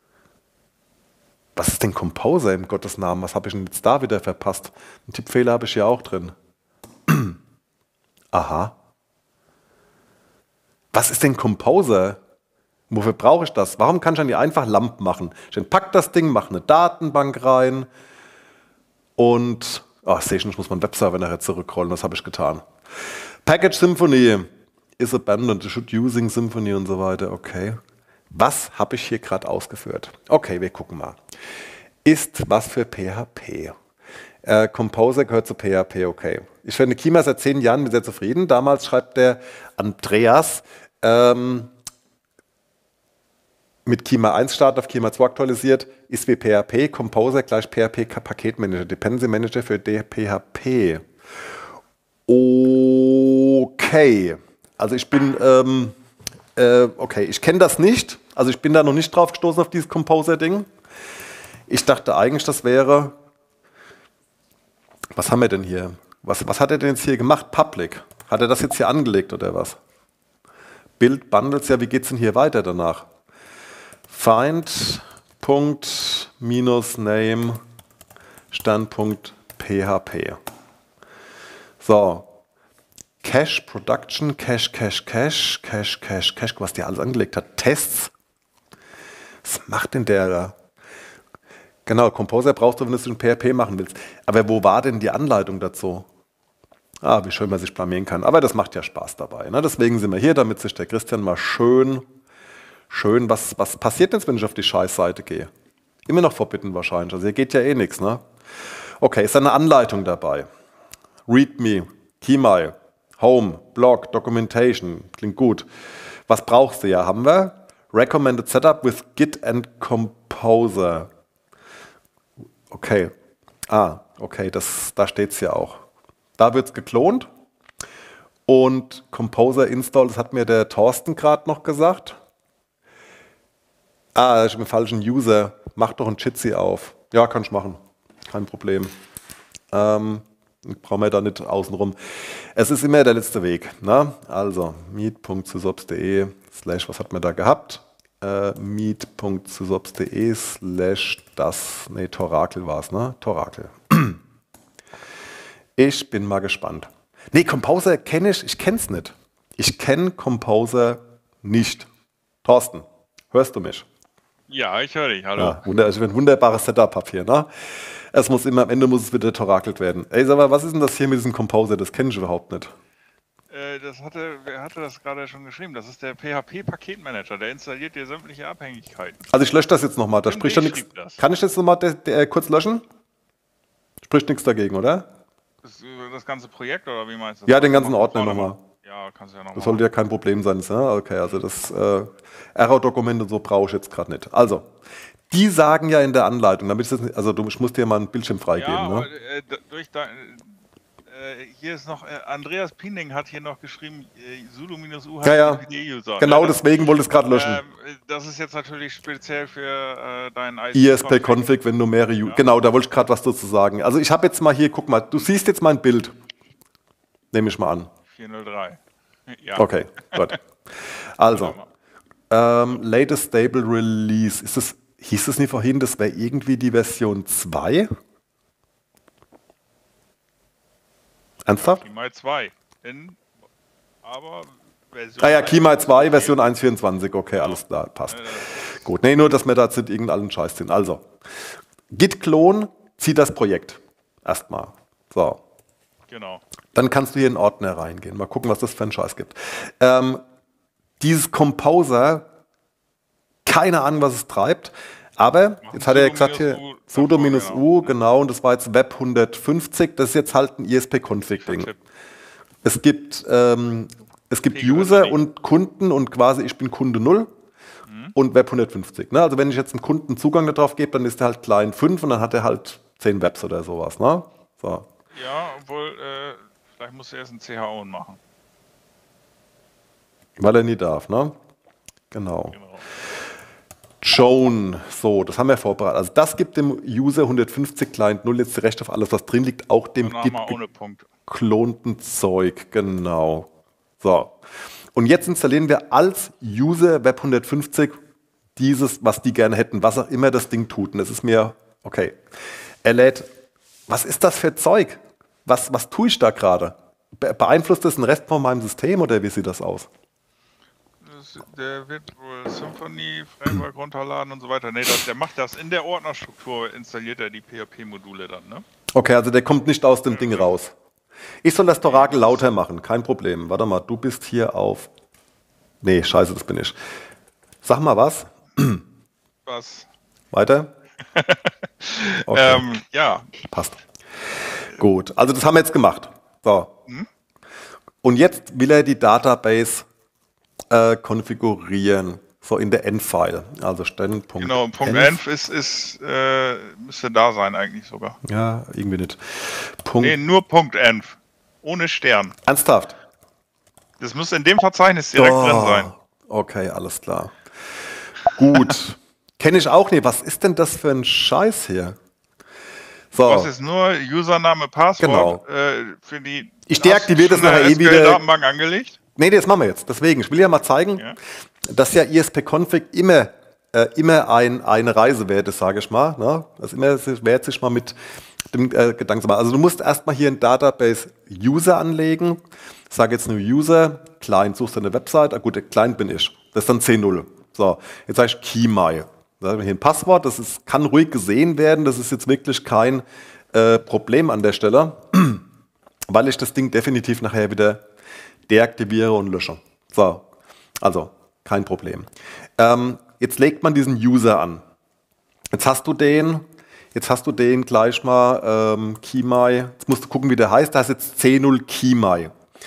Was ist denn Composer im Gottes Namen? Was habe ich denn jetzt da wieder verpasst? Einen Tippfehler habe ich hier auch drin. Aha. Was ist denn Composer? Wofür brauche ich das? Warum kann ich dann hier einfach Lamp machen? Ich entpacke das Ding, mache eine Datenbank rein und, oh, sehe ich nicht, ich muss meinen Webserver nachher zurückrollen, das habe ich getan. Package Symfony is abandoned, should using Symfony und so weiter, okay. Was habe ich hier gerade ausgeführt? Okay, wir gucken mal. Ist was für P H P? Äh, Composer gehört zu P H P, okay. Ich finde Kima seit zehn Jahren sehr zufrieden. Damals schreibt der Andreas, ähm, mit Kima eins startet, auf Kima zwei aktualisiert, ist wie P H P, Composer gleich P H P Paketmanager, Dependency Manager für P H P. Okay, also ich bin, ähm, äh, okay, ich kenne das nicht, also ich bin da noch nicht drauf gestoßen auf dieses Composer-Ding. Ich dachte eigentlich, das wäre, was haben wir denn hier? Was, was hat er denn jetzt hier gemacht? Public. Hat er das jetzt hier angelegt oder was? Build Bundles, ja, wie geht es denn hier weiter danach? Find Punkt minus Name Standpunkt P H P. So. Cache Production, Cache, Cache, Cache, Cache, Cache, Cache, was der alles angelegt hat. Tests. Was macht denn der da? Genau, Composer brauchst du, wenn du es in P H P machen willst. Aber wo war denn die Anleitung dazu? Ah, wie schön man sich blamieren kann. Aber das macht ja Spaß dabei. Ne? Deswegen sind wir hier, damit sich der Christian mal schön Schön, was, was passiert jetzt, wenn ich auf die Scheißseite gehe? Immer noch verbitten wahrscheinlich, also hier geht ja eh nichts, ne? Okay, ist eine Anleitung dabei. README, Kimai, Home, Blog, Documentation, klingt gut. Was brauchst du ja? Haben wir Recommended Setup with Git and Composer. Okay. Ah, okay, das, da steht es ja auch. Da wird es geklont. Und Composer Install, das hat mir der Thorsten gerade noch gesagt. Ah, ich bin falschen User. Mach doch ein Jitsi auf. Ja, kann ich machen. Kein Problem. Ähm, brauchen wir da nicht außenrum. Es ist immer der letzte Weg. Ne? Also, meet.sysops.de slash, was hat man da gehabt? Äh, meet.sysops.de slash das, nee, Torakel war es, ne? Torakel. Ich bin mal gespannt. Nee, Composer kenne ich, ich kenne es nicht. Ich kenne Composer nicht. Thorsten, hörst du mich? Ja, ich höre dich, hallo. Ja, wunder, also ein wunderbares Setup habe hier, ne? Es muss immer, am Ende muss es wieder torakelt werden. Ey, sag mal, was ist denn das hier mit diesem Composer? Das kenne ich überhaupt nicht. Äh, das hatte, wer hatte das gerade schon geschrieben? Das ist der P H P-Paketmanager, der installiert dir sämtliche Abhängigkeiten. Also ich lösche das jetzt nochmal, da Tim spricht D. ja nichts. schrieb das. Kann ich das nochmal kurz löschen? Spricht nichts dagegen, oder? Das, das ganze Projekt, oder wie meinst du das? Ja, den ganzen Ordner nochmal. Ja, kannst du ja nochmal. Das sollte ja kein Problem sein. Ne? Okay, also das äh, Error-Dokument und so brauche ich jetzt gerade nicht. Also, die sagen ja in der Anleitung, damit ich das nicht, also du, ich muss dir mal einen Bildschirm freigeben. Ja, ne? aber, äh, durch da, äh, hier ist noch, äh, Andreas Piening hat hier noch geschrieben, äh, sudo-u Ja, ja. User. Genau ne? deswegen wollte ich es gerade löschen. Äh, das ist jetzt natürlich speziell für äh, deinen I S P-Config, wenn du mehrere... Ja. Genau, da wollte ich gerade was dazu sagen. Also ich habe jetzt mal hier, guck mal, du siehst jetzt mein Bild. Nehme ich mal an. vierhundertdrei. Ja. Okay, gut. Also, ähm, latest stable release. Ist das, hieß es nicht vorhin, das wäre irgendwie die Version zwei? Ernsthaft? Keymy zwei. In, aber Version Ah ja, Keymy zwei, Version eins Punkt vierundzwanzig. Okay, ja. Alles klar, passt. Ja, gut, nee, nur, dass wir da jetzt nicht irgendeinen Scheiß sind. Also, Git-Clone zieht das Projekt. Erstmal. So. Genau. Dann kannst du hier in den Ordner reingehen. Mal gucken, was das für einen Scheiß gibt. Ähm, dieses Composer, keine Ahnung, was es treibt. Aber, jetzt hat er ja gesagt hier, sudo-u, genau, und das war jetzt Web hundertfünfzig. Das ist jetzt halt ein I S P-Config-Ding. Es gibt, ähm, es gibt User und Kunden und quasi ich bin Kunde null mhm. und Web hundertfünfzig. Ne? Also wenn ich jetzt einem Kunden Zugang darauf gebe, dann ist er halt Client fünf und dann hat er halt zehn Webs oder sowas. Ne? So. Ja, obwohl, äh, vielleicht muss er erst ein C H O machen. Weil er nie darf, ne? Genau. genau. Joan, so, das haben wir vorbereitet. Also das gibt dem User hundertfünfzig Client null jetzt Recht auf alles, was drin liegt, auch dem geklonten Zeug. Genau. So. Und jetzt installieren wir als User Web hundertfünfzig dieses, was die gerne hätten, was auch immer das Ding tut. Und das ist mir, okay. Er lädt, was ist das für Zeug? Was, was tue ich da gerade? Be- beeinflusst das den Rest von meinem System oder wie sieht das aus? Der wird wohl Symfony Framework runterladen und so weiter. Nee, das, der macht das in der Ordnerstruktur, installiert er die P H P-Module dann, ne? Okay, also der kommt nicht aus dem Ding raus. Ich soll das Torakel lauter machen, kein Problem. Warte mal, du bist hier auf... Nee, scheiße, das bin ich. Sag mal was. Was? Weiter? Okay. ähm, ja. Passt. Gut, also das haben wir jetzt gemacht. So. Hm? Und jetzt will er die Database Äh, konfigurieren, so in der Env-File, also stellen. Genau, Punkt .env ist, ist äh, müsste da sein eigentlich sogar. Ja, irgendwie nicht. Punkt nee, nur Punkt .env, ohne Stern. Ernsthaft? Das muss in dem Verzeichnis direkt oh, drin sein. Okay, alles klar. Gut. Kenne ich auch nicht. Was ist denn das für ein Scheiß hier? So. Was ist nur Username, Passwort genau. äh, für die... Ich deaktiviere das nachher eh wieder. Datenbank angelegt? Nee, das machen wir jetzt. Deswegen, ich will ja mal zeigen, ja. dass ja I S P-Config immer, äh, immer ein, eine Reise wert ist, sage ich mal. Ne? Das immer wert sich mal mit dem äh, Gedanken zu machen. Also du musst erstmal hier ein Database User anlegen. Ich sage jetzt nur User, Client, suchst du eine Website. Ah, gut, der Client bin ich. Das ist dann zehn null. So, jetzt sage ich Keymy. Da haben wir hier ein Passwort. Das ist, kann ruhig gesehen werden. Das ist jetzt wirklich kein äh, Problem an der Stelle, weil ich das Ding definitiv nachher wieder deaktiviere und lösche. So, also kein Problem. Ähm, jetzt legt man diesen User an. Jetzt hast du den, jetzt hast du den gleich mal ähm, Keymy. Jetzt musst du gucken, wie der heißt. Da ist jetzt C null Keymy.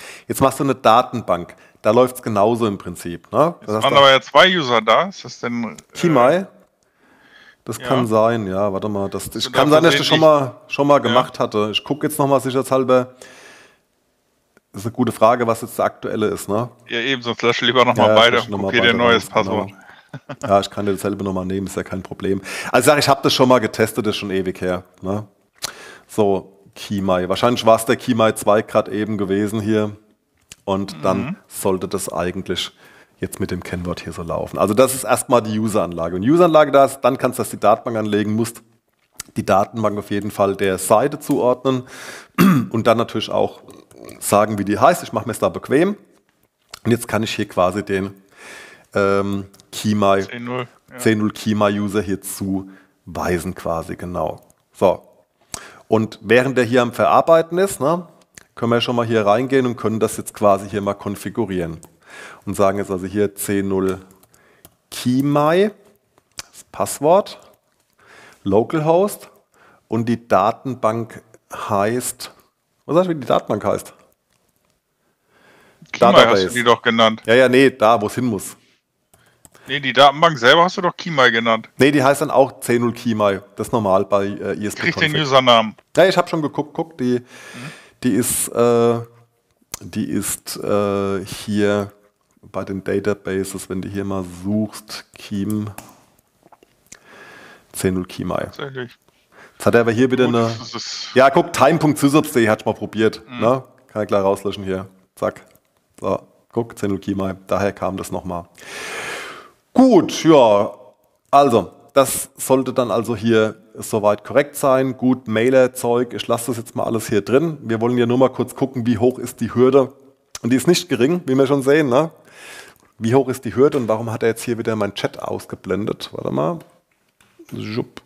Jetzt machst du eine Datenbank. Da läuft es genauso im Prinzip. Ne? Jetzt waren aber ja zwei User da. Ist das denn... Kimai? Äh, Das ja. kann sein, ja, warte mal. Das, das du kann da sein, dass ich das schon mal, schon mal Ja. gemacht hatte. Ich gucke jetzt nochmal sicherheitshalber. Das ist eine gute Frage, was jetzt der aktuelle ist, ne? Ja, eben, sonst lösche lieber nochmal Ja, beide lösche und noch mal kopiere dir ein beide neues raus, Passwort. genau. Ja, ich kann dir dasselbe nochmal nehmen, ist ja kein Problem. Also ich sage, ich habe das schon mal getestet, das ist schon ewig her. Ne? So, Kimai. Wahrscheinlich war es der Kimai zwei gerade eben gewesen hier. Und dann Mhm. sollte das eigentlich jetzt mit dem Kennwort hier so laufen. Also das ist erstmal die User-Anlage. Wenn die User-Anlage da ist, dann kannst du das die Datenbank anlegen, musst die Datenbank auf jeden Fall der Seite zuordnen und dann natürlich auch sagen, wie die heißt. Ich mache mir es da bequem. Und jetzt kann ich hier quasi den ähm, Kimai zehn null. Ja. zehn null Kimai-User hier zuweisen quasi, genau. So. Und während der hier am Verarbeiten ist, ne, können wir schon mal hier reingehen und können das jetzt quasi hier mal konfigurieren. Und sagen jetzt also hier zehn null Kimai, das Passwort, Localhost und die Datenbank heißt, was sagst du, wie die Datenbank heißt? Kimai Database. hast du die doch genannt. Ja, ja, nee, da, wo es hin muss. Nee, die Datenbank selber hast du doch Kimai genannt. Nee, die heißt dann auch zehn null Kimai. Das ist normal bei äh, I S P. Krieg den Usernamen. Ja, ich habe schon geguckt, guck, die, mhm. die ist, äh, die ist äh, hier bei den Databases, wenn du hier mal suchst, Kim zehn null Kimai. Tatsächlich. Jetzt hat er aber hier wieder Gut, eine. das ist- Ja, guck, time punkt sysops punkt de hat ich mal probiert. Mhm. Ne? Kann ich gleich rauslöschen hier. Zack. So, guck, zehn null Kimai. Daher kam das nochmal. Gut, ja. Also, das sollte dann also hier soweit korrekt sein. Gut, Mailer-Zeug. Ich lasse das jetzt mal alles hier drin. Wir wollen ja nur mal kurz gucken, wie hoch ist die Hürde. Und die ist nicht gering, wie wir schon sehen. Ne? Wie hoch ist die Hürde und warum hat er jetzt hier wieder meinen Chat ausgeblendet? Warte mal. Jupp.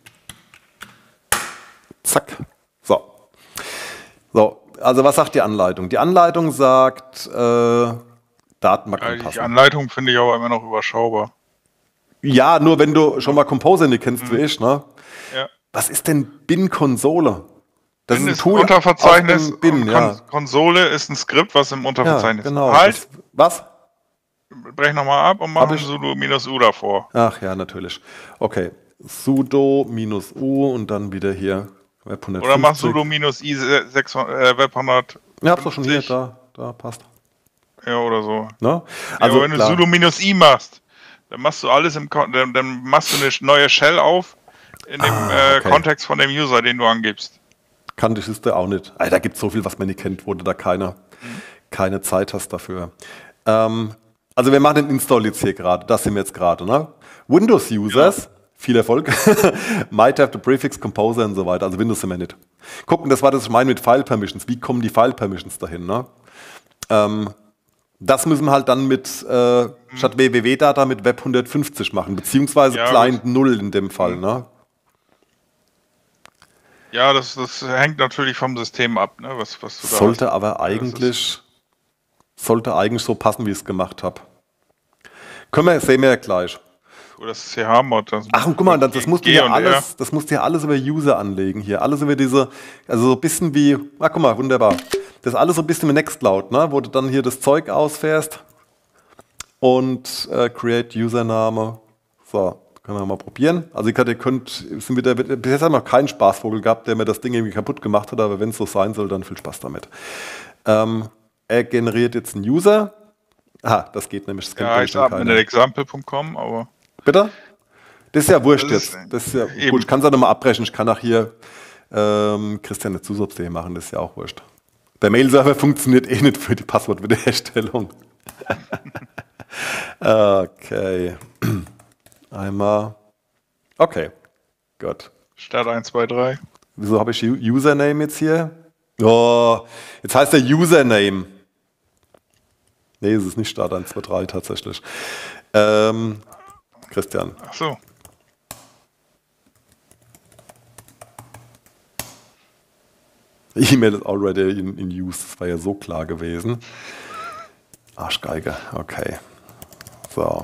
Zack. So. So, also was sagt die Anleitung? Die Anleitung sagt, äh, Datenbank Ja, die anpassen. Anleitung finde ich aber immer noch überschaubar. Ja, nur wenn du schon mal Composer nicht kennst Mhm. wie ich, ne? Ja. Was ist denn Bin-Konsole? Das Bin ist ein ist Tool Unterverzeichnis aus dem Bin, und ja. Kon Konsole ist ein Skript, was im Ja, Unterverzeichnis genau. ist. Halt, Das, was? brech nochmal ab und mach Hab ein ich- sudo minus u davor. Ach ja, natürlich. Okay. Sudo minus U und dann wieder hier Web hundertfünfzig. Oder mach sudo minus i sechshundert, äh, Web hundertfünfzig. Ja, hab's doch schon hier, da, da passt. Ja, oder so. Ne? Also, Also ja, aber wenn klar. du sudo minus i machst, dann machst du alles im Kon dann, dann machst du eine neue Shell auf in dem Ah, äh, okay. Kontext von dem User, den du angibst. Kannte ich es da auch nicht. Alter, da gibt es so viel, was man nicht kennt, wo du da keine, keine Zeit hast dafür. Ähm, also wir machen den Install jetzt hier gerade, das sind wir jetzt gerade. Ne? Windows-Users, viel Erfolg, might have the prefix Composer und so weiter, also Windows sind wir nicht. Gucken, das war das, ich meine mit File-Permissions. Wie kommen die File-Permissions dahin? Ne? Ähm, das müssen wir halt dann mit, äh, statt www-Data mit Web hundertfünfzig machen, beziehungsweise Ja, Client null in dem Fall. Ne? Ja, das, das hängt natürlich vom System ab, ne? was, was du da Sollte hast. aber Ja, das eigentlich, sollte eigentlich so passen, wie ich es gemacht habe. Können wir, sehen wir ja gleich. Oder das C H-Mod. Ach, und guck mal, das, das musst du G ja und R. alles, das musst du ja alles über User anlegen hier. Alles über diese, also so ein bisschen wie, ah, guck mal, wunderbar. Das ist alles so ein bisschen wie Nextcloud, ne? Wo du dann hier das Zeug ausfährst und äh, Create Username. So, können wir mal probieren. Also ihr könnt, ihr könnt sind wieder, bis jetzt haben wir noch keinen Spaßvogel gehabt, der mir das Ding irgendwie kaputt gemacht hat, aber wenn es so sein soll, dann viel Spaß damit. Ähm, er generiert jetzt einen User. Ah, das geht nämlich. Das kennt Ja, nämlich heißt noch ab keiner. mit example punkt com, aber Bitte? Das ist ja wurscht Das ist- jetzt. Das ist ja, eben. gut, ich kann es ja nochmal abbrechen. Ich kann auch hier ähm, Christian eine Zusatzidee machen, das ist ja auch wurscht. Der Mail-Server funktioniert eh nicht für die Passwortwiederherstellung. Okay. Einmal. Okay. Gut. Start eins, zwei, drei. Wieso habe ich U- Username jetzt hier? Oh, jetzt heißt der Username. Nee, es ist nicht Start eins, zwei, drei tatsächlich. Ähm, Christian. Ach so. E-Mail is already in, in use. Das war ja so klar gewesen. Arschgeige. Okay. So.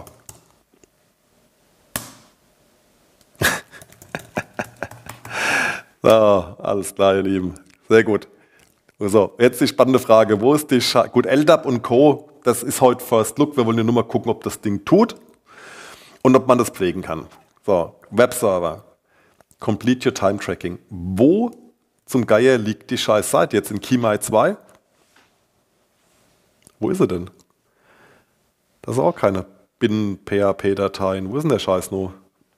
So, alles klar, ihr Lieben. Sehr gut. So, jetzt die spannende Frage. Wo ist die Scheiße? Gut, L D A P und Co., das ist heute First Look. Wir wollen ja nur mal gucken, ob das Ding tut und ob man das pflegen kann. So, Webserver. Complete Your Time Tracking. Wo zum Geier liegt die scheiß Seite jetzt? In KeyMy zwei? Wo ist sie denn? Das ist auch keine Bin-P H P-Dateien. Wo ist denn der Scheiß nur?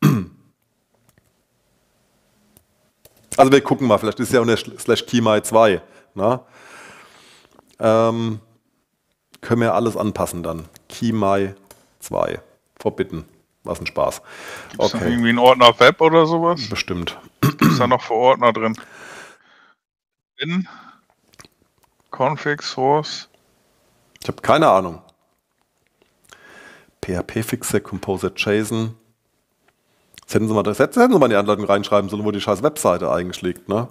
Also wir gucken mal, vielleicht ist es ja unter slash KeyMy zwei. Na? Ähm, können wir alles anpassen dann. KeyMy zwei. Verbitten. Was ein Spaß. Gibt es okay. noch irgendwie einen Ordner Web oder sowas? Bestimmt. Gibt es da noch für Ordner drin? Bin, Config, Source. Ich habe keine Ahnung. P H P-Fixe, Composer, JSON. Jetzt hätten sie mal, das hätten sie mal in die Anleitung reinschreiben sollen, wo die scheiß Webseite eigentlich liegt, ne?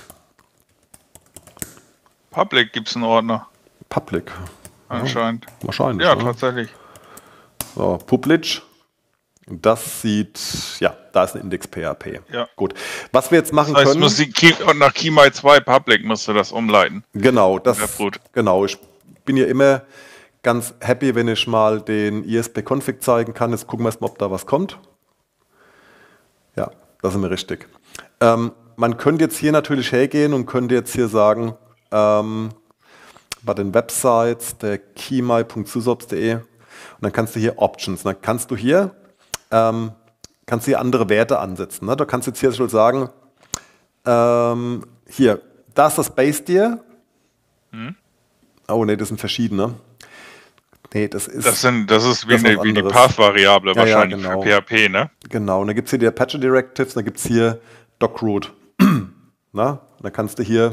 Public gibt es einen Ordner. Public. Anscheinend. Ja, wahrscheinlich. Ja, ne? tatsächlich. So, Public. Das sieht, ja, da ist ein Index P H P. Ja. Gut. Was wir jetzt machen das heißt, können. Muss die Key, nach KeyMy zwei Public musst du das umleiten. Genau, das genau. Ich bin ja immer ganz happy, wenn ich mal den I S P-Config zeigen kann. Jetzt gucken wir erstmal, ob da was kommt. Ja, das ist mir richtig. Ähm, man könnte jetzt hier natürlich hergehen und könnte jetzt hier sagen, ähm, bei den Websites der keymy punkt susopst punkt de und dann kannst du hier Options, dann kannst du hier ähm, kannst du hier andere Werte ansetzen. Ne? Du kannst jetzt hier schon sagen, ähm, hier, da ist das Base Tier. Hm? Oh ne, das sind verschiedene. Nee, das ist. Das, sind, das ist wie, das eine, wie die Path-Variable, ja, wahrscheinlich ja, genau. Für P H P, ne? Genau, und dann gibt es hier die Apache Directives, dann gibt es hier Dockroot. Na? Dann kannst du hier.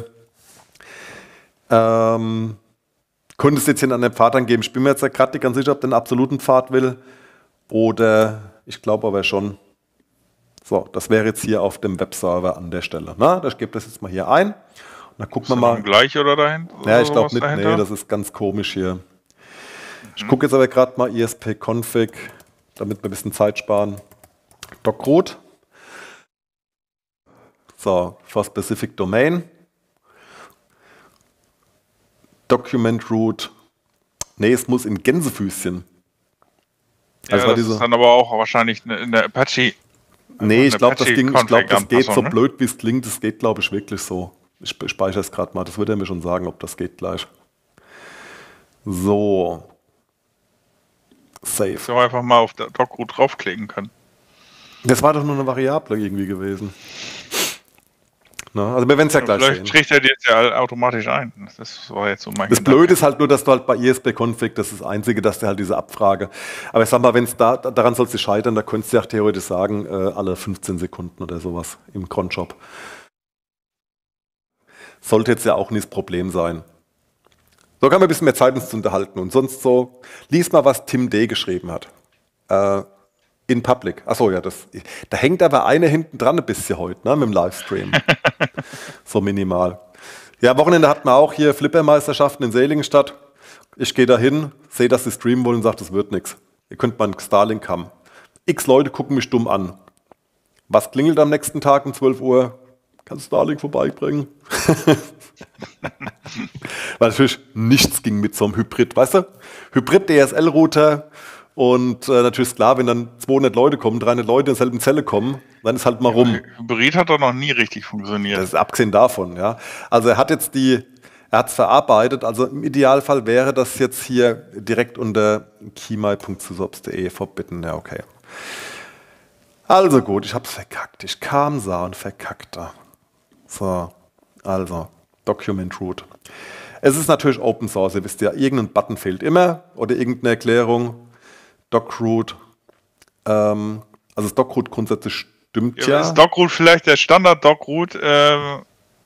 Ähm, könntest jetzt hier an den Pfad angeben. Ich bin mir jetzt ja gerade nicht ganz sicher, ob der einen absoluten Pfad will. Oder, ich glaube aber schon. So, das wäre jetzt hier auf dem Webserver an der Stelle. Na? Ich gebe das jetzt mal hier ein. Und dann gucken wir mal. Gleich oder dahin? Ja, ich glaube nicht. Dahinter? Nee, das ist ganz komisch hier. Ich gucke jetzt aber gerade mal I S P-Config, damit wir ein bisschen Zeit sparen. Dockroot. So, for specific domain. Document root. Nee, es muss in Gänsefüßchen. Also ja, das diese, ist dann aber auch wahrscheinlich in der Apache. Nee, ich glaube, das, ging, ich glaub, das geht so ne? blöd, wie es klingt. Das geht, glaube ich, wirklich so. Ich speichere es gerade mal. Das würde er mir schon sagen, ob das geht gleich. So. Save. So einfach mal auf der Dockroot draufklicken können. Das war doch nur eine Variable irgendwie gewesen. Na, also wir werden es ja, ja gleich vielleicht sehen. Vielleicht trägt er die jetzt ja automatisch ein. Das war jetzt so mein Das Blöde ist halt nur, dass du halt bei I S P-Config, das ist das Einzige, dass du halt diese Abfrage. Aber ich sag mal, wenn es da, daran soll es scheitern, da könntest du ja theoretisch sagen, äh, alle fünfzehn Sekunden oder sowas im Cronjob. Sollte jetzt ja auch nicht das Problem sein. So kann man ein bisschen mehr Zeit uns zu unterhalten. Und sonst so, lies mal, was Tim D. geschrieben hat. Äh, in Public. Achso, ja, das. Da hängt aber eine hinten dran ein bisschen heute, ne, mit dem Livestream. So minimal. Ja, Wochenende hatten wir auch hier Flippermeisterschaften in Seligenstadt. Ich gehe da hin, sehe, dass sie streamen wollen und sage, das wird nichts. Ihr könnt mal einen Starlink haben. X Leute gucken mich dumm an. Was klingelt am nächsten Tag um zwölf Uhr? Kannst du Starlink vorbeibringen? Weil natürlich nichts ging mit so einem Hybrid, weißt du? Hybrid-D S L-Router und äh, natürlich ist klar, wenn dann zweihundert Leute kommen, dreihundert Leute in derselben Zelle kommen, dann ist halt mal rum. Hybrid hat doch noch nie richtig funktioniert. Das ist abgesehen davon, ja. Also er hat jetzt die, er hat es verarbeitet, also im Idealfall wäre das jetzt hier direkt unter keymy punkt susopst punkt de verbitten, ja okay. Also gut, ich hab's verkackt. Ich kam, sah und verkackte. So, also, Document Root. Es ist natürlich Open Source, ihr wisst ja, irgendein Button fehlt immer oder irgendeine Erklärung. Dockroot, ähm, also das Dockroot grundsätzlich stimmt ja. ja. Ist Dockroot vielleicht der Standard-Dockroot, äh, der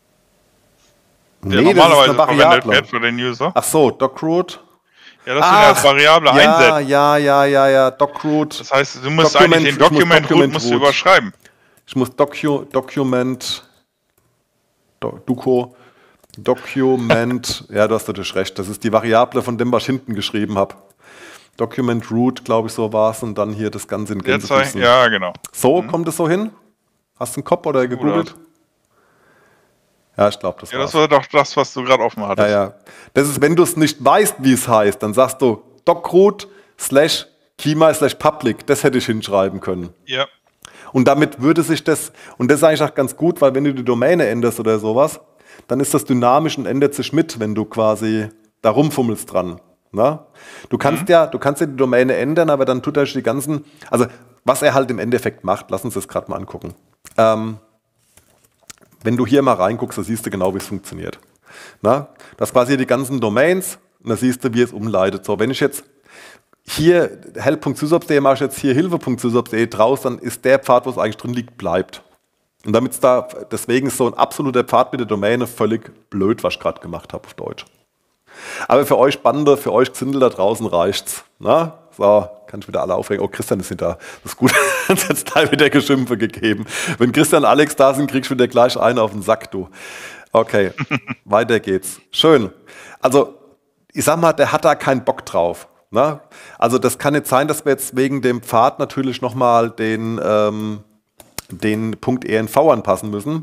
nee, normalerweise verwendet wird für den User? Ach so, Dockroot. Ja, das Ach, als Variable ja, einsetzen. Ja, ja, ja, ja, Dockroot. Das heißt, du musst Document, eigentlich den Document, Document Root musst du überschreiben. Ich muss Docu, Document, Do, Duco, Document, ja, du hast natürlich recht, das ist die Variable, von dem was ich hinten geschrieben habe. Document Root, glaube ich, so war es, und dann hier das Ganze in Gänsefüßen. Ja, genau. So, mhm. Kommt es so hin? Hast du einen Kopf oder gegoogelt? Ja, ich glaube, das Ja, war's. das war doch das, was du gerade offen Ja, hattest. ja. Das ist, wenn du es nicht weißt, wie es heißt, dann sagst du docroot slash kima slash public. Das hätte ich hinschreiben können. Ja. Und damit würde sich das, und das ist eigentlich auch ganz gut, weil wenn du die Domäne änderst oder sowas, dann ist das dynamisch und ändert sich mit, wenn du quasi da rumfummelst dran. Na? Du kannst mhm. ja, du kannst ja die Domäne ändern, aber dann tut er die ganzen, also was er halt im Endeffekt macht, lass uns das gerade mal angucken. Ähm, wenn du hier mal reinguckst, da siehst du genau, wie es funktioniert. Na? Das quasi die ganzen Domains, und da siehst du, wie es umleitet. So, wenn ich jetzt hier help punkt sysops punkt de mache ich jetzt hier hilfe punkt sysops punkt de draus, dann ist der Pfad, wo es eigentlich drin liegt, bleibt. Und damit es da, deswegen ist so ein absoluter Pfad mit der Domäne völlig blöd, was ich gerade gemacht habe auf Deutsch. Aber für euch Bande, für euch Gesindel da draußen reicht's. Na? So, kann ich wieder alle aufregen. Oh, Christian ist hinter. Das ist gut. Jetzt hat es da wieder Geschimpfe gegeben. Wenn Christian und Alex da sind, kriegst du wieder gleich einen auf den Sack, du. Okay, weiter geht's. Schön. Also, ich sag mal, der hat da keinen Bock drauf. Na? Also das kann nicht sein, dass wir jetzt wegen dem Pfad natürlich nochmal den, ähm, den Punkt E N V anpassen müssen.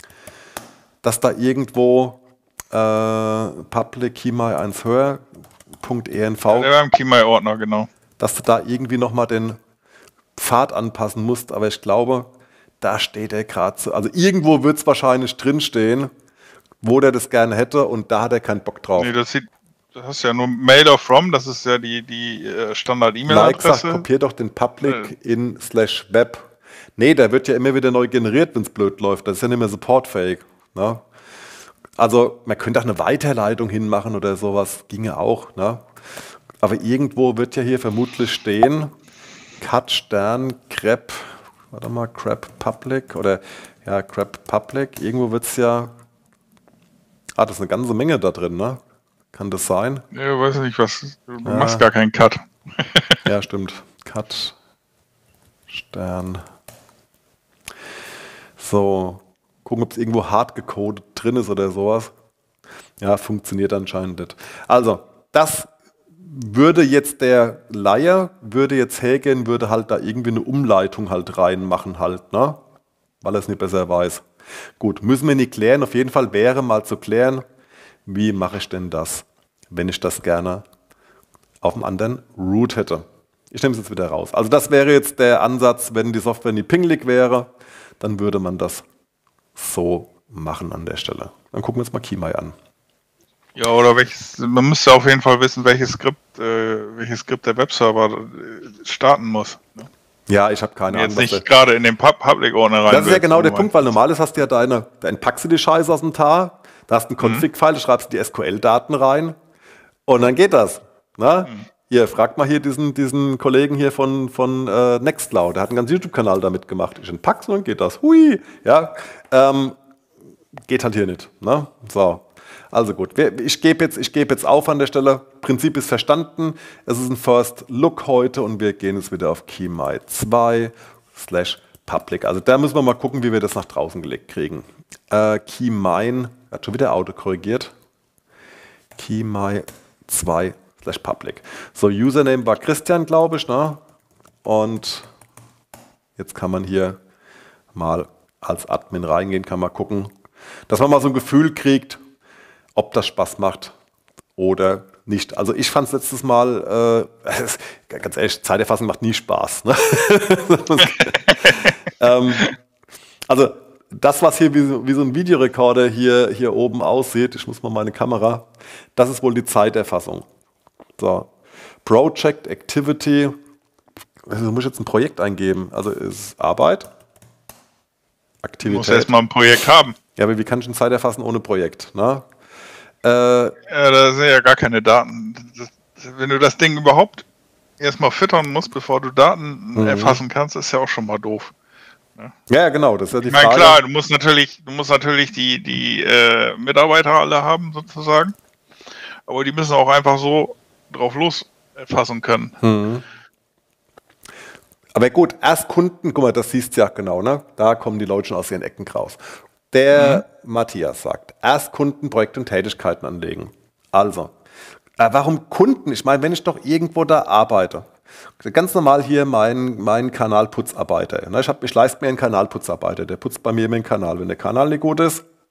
Dass da irgendwo äh, Public Keymy eins höher, Punkt E N V. Ja, der war im Keymy-Ordner, genau. Dass du da irgendwie nochmal den Pfad anpassen musst, aber ich glaube, da steht er gerade so. Also irgendwo wird es wahrscheinlich drinstehen, wo der das gerne hätte und da hat er keinen Bock drauf. Nee, das sieht. Das ist ja nur Mail or from, das ist ja die, die äh, Like sagt, Standard-E-Mail-Adresse. kopier doch den Public äh. in slash web. Nee, der wird ja immer wieder neu generiert, wenn es blöd läuft. Das ist ja nicht mehr supportfähig. Ne? Also man könnte auch eine Weiterleitung hinmachen oder sowas, ginge auch. Ne? Aber irgendwo wird ja hier vermutlich stehen, cut Stern grep, warte mal, grep public oder ja, grep public. Irgendwo wird es ja, ah, das ist eine ganze Menge da drin, ne? Kann das sein? Ja, weiß nicht, was. Du ja. machst gar keinen Cut. Ja, stimmt. Cut. Stern. So. Gucken, ob es irgendwo hart gecodet drin ist oder sowas. Ja, funktioniert anscheinend nicht. Also, das würde jetzt der Laie, würde jetzt hergehen, würde halt da irgendwie eine Umleitung halt reinmachen halt, ne? Weil er es nicht besser weiß. Gut, müssen wir nicht klären. Auf jeden Fall wäre mal zu klären, wie mache ich denn das, wenn ich das gerne auf einem anderen Root hätte? Ich nehme es jetzt wieder raus. Also das wäre jetzt der Ansatz, wenn die Software nie pingelig wäre, dann würde man das so machen an der Stelle. Dann gucken wir uns mal Keymy an. Ja, oder welches, man müsste auf jeden Fall wissen, welches Skript, äh, welches Skript der Webserver äh, starten muss. Ne? Ja, ich habe keine Ahnung. Jetzt nicht gerade in den Public-Ordner rein. Das ist ja genau der Punkt, weil normal hast du ja deine, dann packst du die Scheiße aus dem T A, da hast du einen Config-File, schreibst die S Q L-Daten rein und dann geht das. Na? Mhm. Hier, frag mal hier diesen, diesen Kollegen hier von, von äh, Nextcloud, der hat einen ganzen YouTube-Kanal damit gemacht. Ich entpack's und dann geht das. Hui! Ja, ähm, geht halt hier nicht. Ne? So. Also gut, ich gebe jetzt, ich geb jetzt auf an der Stelle. Prinzip ist verstanden. Es ist ein First Look heute und wir gehen jetzt wieder auf Keymy zwei slash public. Also da müssen wir mal gucken, wie wir das nach draußen gelegt kriegen. Äh, Keymy, hat schon wieder Auto korrigiert. Keymy zwei slash public. So, Username war Christian, glaube ich. Ne? Und jetzt kann man hier mal als Admin reingehen, kann man gucken, dass man mal so ein Gefühl kriegt, ob das Spaß macht oder nicht. Also ich fand es letztes Mal, äh, ganz ehrlich, Zeiterfassung macht nie Spaß. Ne? ähm, also das, was hier wie, wie so ein Videorekorder hier, hier oben aussieht, ich muss mal meine Kamera, das ist wohl die Zeiterfassung. So. Project, Activity, also muss ich jetzt ein Projekt eingeben, also ist Arbeit, Aktivität. Du musst erstmal ein Projekt haben. Ja, aber wie kann ich eine Zeit erfassen ohne Projekt? Ne? Äh, ja, da sind ja gar keine Daten. Das, wenn du das Ding überhaupt erstmal füttern musst, bevor du Daten mhm. erfassen kannst, ist ja auch schon mal doof. Ne? Ja, genau, das ist ja die ich meine, Frage. Klar, du musst natürlich, du musst natürlich die, die äh, Mitarbeiter alle haben, sozusagen. Aber die müssen auch einfach so drauf los erfassen können. Mhm. Aber gut, erst Kunden, guck mal, das siehst du ja genau, ne? Da kommen die Leute schon aus ihren Ecken raus. Der mhm. Matthias sagt, erst Kunden, Projekte und Tätigkeiten anlegen. Also, äh, warum Kunden? Ich meine, wenn ich doch irgendwo da arbeite, ganz normal hier mein, mein Kanalputzarbeiter. Ne? Ich, hab, ich leiste mir einen Kanalputzarbeiter, der putzt bei mir immer den Kanal. Wenn der Kanal nicht gut ist,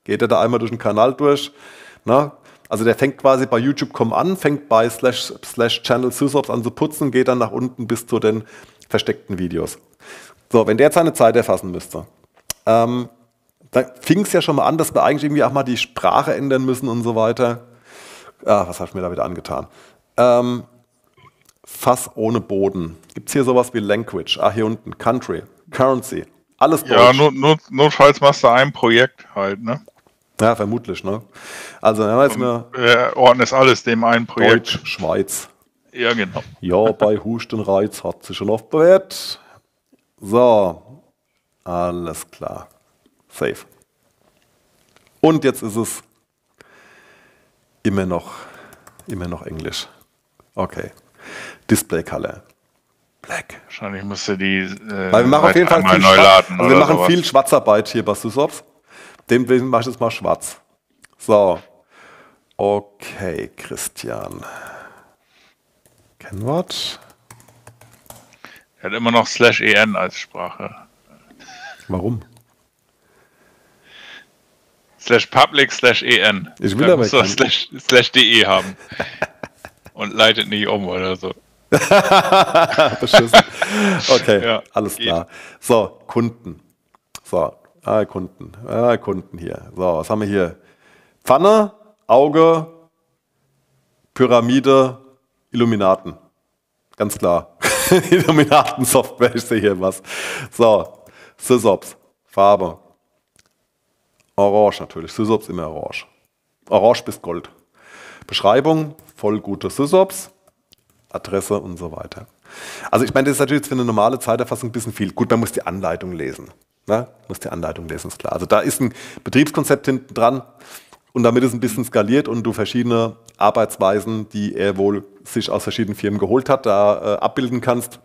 geht er da einmal durch den Kanal durch. Na? Also der fängt quasi bei YouTube Punkt com an, fängt bei slash, slash Channel Sysops an zu putzen, geht dann nach unten bis zu den versteckten Videos. So, wenn der jetzt seine Zeit erfassen müsste, ähm, da fing es ja schon mal an, dass wir eigentlich irgendwie auch mal die Sprache ändern müssen und so weiter. Ah, was habe ich mir da wieder angetan? Ähm, Fass ohne Boden. Gibt es hier sowas wie Language? Ah, hier unten. Country, Currency. Alles Deutsch. Ja, not, not, notfalls machst du ein Projekt halt, ne? Ja, vermutlich, ne? Also, dann haben wir jetzt mal äh, ordnest alles dem einen Projekt. Deutsch, Schweiz. Ja, genau. Ja, bei Hustenreiz hat sich schon oft bewährt. So, alles klar. Safe. Und jetzt ist es immer noch, immer noch Englisch. Okay. Display Color. Black. Wahrscheinlich musst du die äh, Weil wir machen auf jeden Fall viel neu laden. Also wir machen sowas. viel Schwarzarbeit hier bei Sysops. Deswegen mache ich jetzt mal schwarz. So. Okay, Christian. Kennwort. Er hat immer noch slash en als Sprache. Warum? Slash public slash en. Ich will da aber musst du kein- slash, slash de haben. Und leitet nicht um oder so. Beschissen. Okay, Ja, alles geht. klar. So, Kunden. So, ah, Kunden. Ah, Kunden hier. So, was haben wir hier? Pfanne, Auge, Pyramide, Illuminaten. Ganz klar. Illuminaten-Software, ich sehe hier was. So, Sysops, Farbe. Orange natürlich. Sysops immer orange. Orange bis Gold. Beschreibung, voll gute Sysops. Adresse und so weiter. Also ich meine, das ist natürlich jetzt für eine normale Zeiterfassung ein bisschen viel. Gut, man muss die Anleitung lesen. Ne? Muss die Anleitung lesen, ist klar. Also da ist ein Betriebskonzept hinten dran und damit es ein bisschen skaliert und du verschiedene Arbeitsweisen, die er wohl sich aus verschiedenen Firmen geholt hat, da äh, abbilden kannst,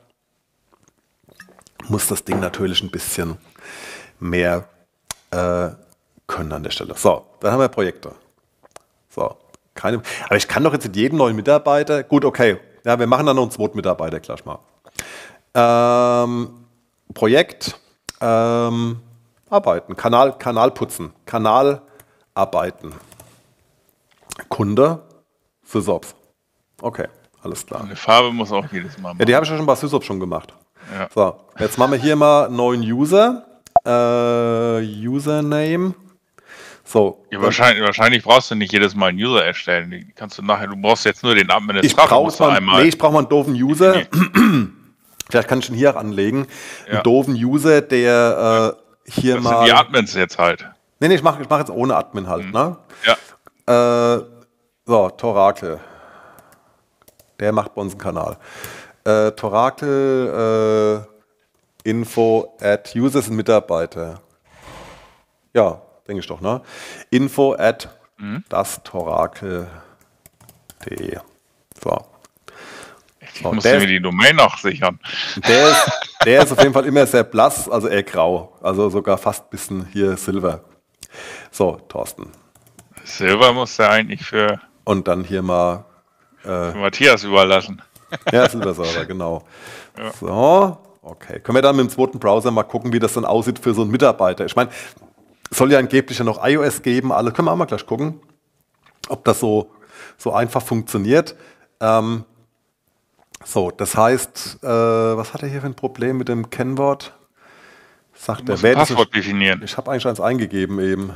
muss das Ding natürlich ein bisschen mehr äh, können an der Stelle. So, dann haben wir Projekte. So, keine, aber ich kann doch jetzt mit jedem neuen Mitarbeiter, gut, okay, ja, wir machen dann noch einen zweiten Mitarbeiter gleich mal. Ähm, Projekt, ähm, arbeiten, Kanal, Kanal putzen, Kanal arbeiten. Kunde, Sysops. Okay, alles klar. Eine Farbe muss auch jedes Mal machen. Ja, die habe ich ja schon bei Sysops schon gemacht. Ja. So, jetzt machen wir hier mal einen neuen User. Äh, Username. So, Ja, wahrscheinlich, wahrscheinlich brauchst du nicht jedes Mal einen User erstellen. Die kannst du nachher, du brauchst jetzt nur den ich Administrator. brauche musst du mal, einmal. nee, ich brauche mal einen doofen User. Vielleicht kann ich ihn hier auch anlegen. Ja. Einen doofen User, der äh, hier das mal. sind die Admins jetzt halt. Nee, nee, ich mache ich mach jetzt ohne Admin halt. Ne? Ja. Äh, so, Torakel. Der macht bei uns einen Kanal. Äh, Torakel, äh, Info at Users und Mitarbeiter. Ja, denke ich doch, ne? Info at Mhm. das Torakel punkt de. So. Ich So, muss der mir ist- die Domain noch sichern. Der ist, der ist auf jeden Fall immer sehr blass, also eher grau. Also sogar fast ein bisschen hier Silber. So, Thorsten. Silber muss der eigentlich für, Und dann hier mal, für Matthias überlassen. ja, Silberserver, genau. Ja. So, okay. Können wir dann mit dem zweiten Browser mal gucken, wie das dann aussieht für so einen Mitarbeiter? Ich meine, es soll ja angeblich ja noch iOS geben, alle. Können wir auch mal gleich gucken, ob das so, so einfach funktioniert. Ähm, so, das heißt, äh, was hat er hier für ein Problem mit dem Kennwort? Sagt Du er, musst ein wähle Passwort definieren. Ich habe eigentlich eins eingegeben eben.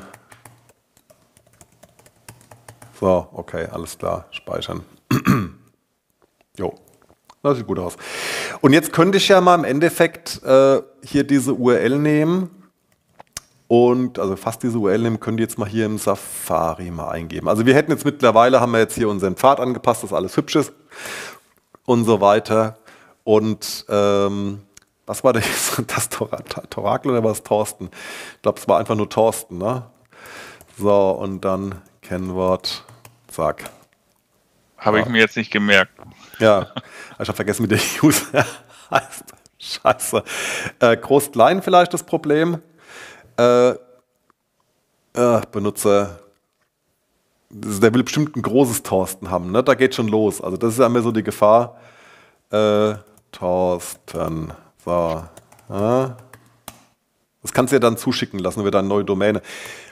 So, okay, alles klar. Speichern. Jo, das sieht gut aus. Und jetzt könnte ich ja mal im Endeffekt äh, hier diese U R L nehmen und, also fast diese U R L nehmen, können die jetzt mal hier im Safari mal eingeben. Also wir hätten jetzt mittlerweile, haben wir jetzt hier unseren Pfad angepasst, dass alles hübsch ist und so weiter. Und ähm, was war das? Das Tor Torakel oder was Thorsten? Ich glaube, es war einfach nur Thorsten, ne? So, und dann Kennwort, zack. Habe ich mir jetzt nicht gemerkt. Ja, ich habe vergessen, wie der User heißt. Scheiße. Äh, Groß-Klein vielleicht das Problem. Äh, äh, Benutzer, das, der will bestimmt ein großes Thorsten haben, ne? Da geht schon los. Also das ist ja immer so die Gefahr. Äh, Thorsten. So. Ja. Das kannst du dir dann zuschicken lassen über deine neue Domäne.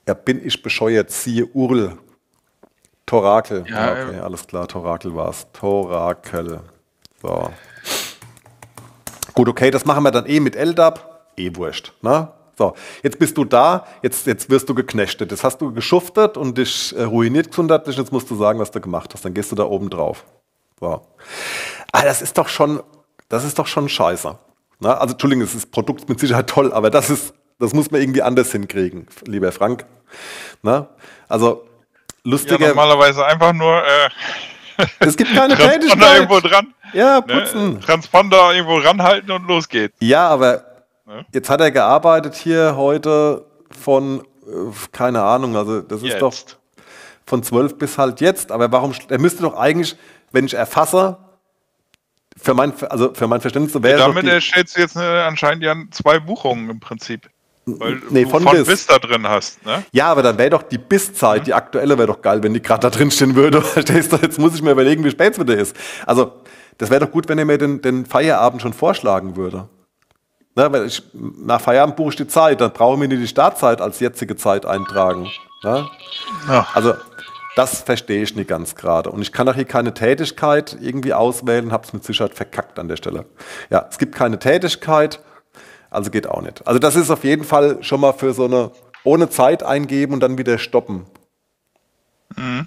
Ja, bin ich bescheuert, siehe Url. Torakel. Ja, Ja, okay, alles klar, Torakel war es. Torakel. So. Gut, okay, das machen wir dann eh mit L D A P. Eh wurscht, ne? So, jetzt bist du da, jetzt, jetzt wirst du geknechtet. Jetzt hast du geschuftet und dich äh, ruiniert gesundheitlich. Jetzt musst du sagen, was du gemacht hast. Dann gehst du da oben drauf. So. Ah, das ist doch schon, das ist doch schon scheiße. Na, also, Entschuldigung, das ist Produkt mit Sicherheit toll, aber das ist, das muss man irgendwie anders hinkriegen, lieber Frank. Na? Also, lustiger. Ja, normalerweise einfach nur äh, es gibt keine Transponder Tätigkeit. irgendwo dran. Ja, putzen. Ne? Transponder irgendwo ranhalten und los geht's. Ja, aber Ne? jetzt hat er gearbeitet hier heute von, äh, keine Ahnung, also das ist Jetzt. doch von zwölf bis halt jetzt. Aber warum, er müsste doch eigentlich, wenn ich erfasse, für mein, also für mein Verständnis wäre Ja, doch damit die, erstellst du jetzt eine, anscheinend ja zwei Buchungen im Prinzip. Weil nee, du von von bis. bis da drin hast. Ne? Ja, aber dann wäre doch die Bisszeit, die aktuelle wäre doch geil, wenn die gerade da drin stehen würde. Verstehst du? Jetzt muss ich mir überlegen, wie spät es wieder ist. Also, das wäre doch gut, wenn er mir den, den Feierabend schon vorschlagen würde. Ne, weil ich, nach Feierabend buche ich die Zeit, dann brauche ich mir nicht die Startzeit als jetzige Zeit eintragen. Ne? Ja. Also, das verstehe ich nicht ganz gerade. Und ich kann auch hier keine Tätigkeit irgendwie auswählen, habe es mit Sicherheit verkackt an der Stelle. Ja, es gibt keine Tätigkeit. Also geht auch nicht. Also das ist auf jeden Fall schon mal für so eine ohne Zeit eingeben und dann wieder stoppen. Mhm.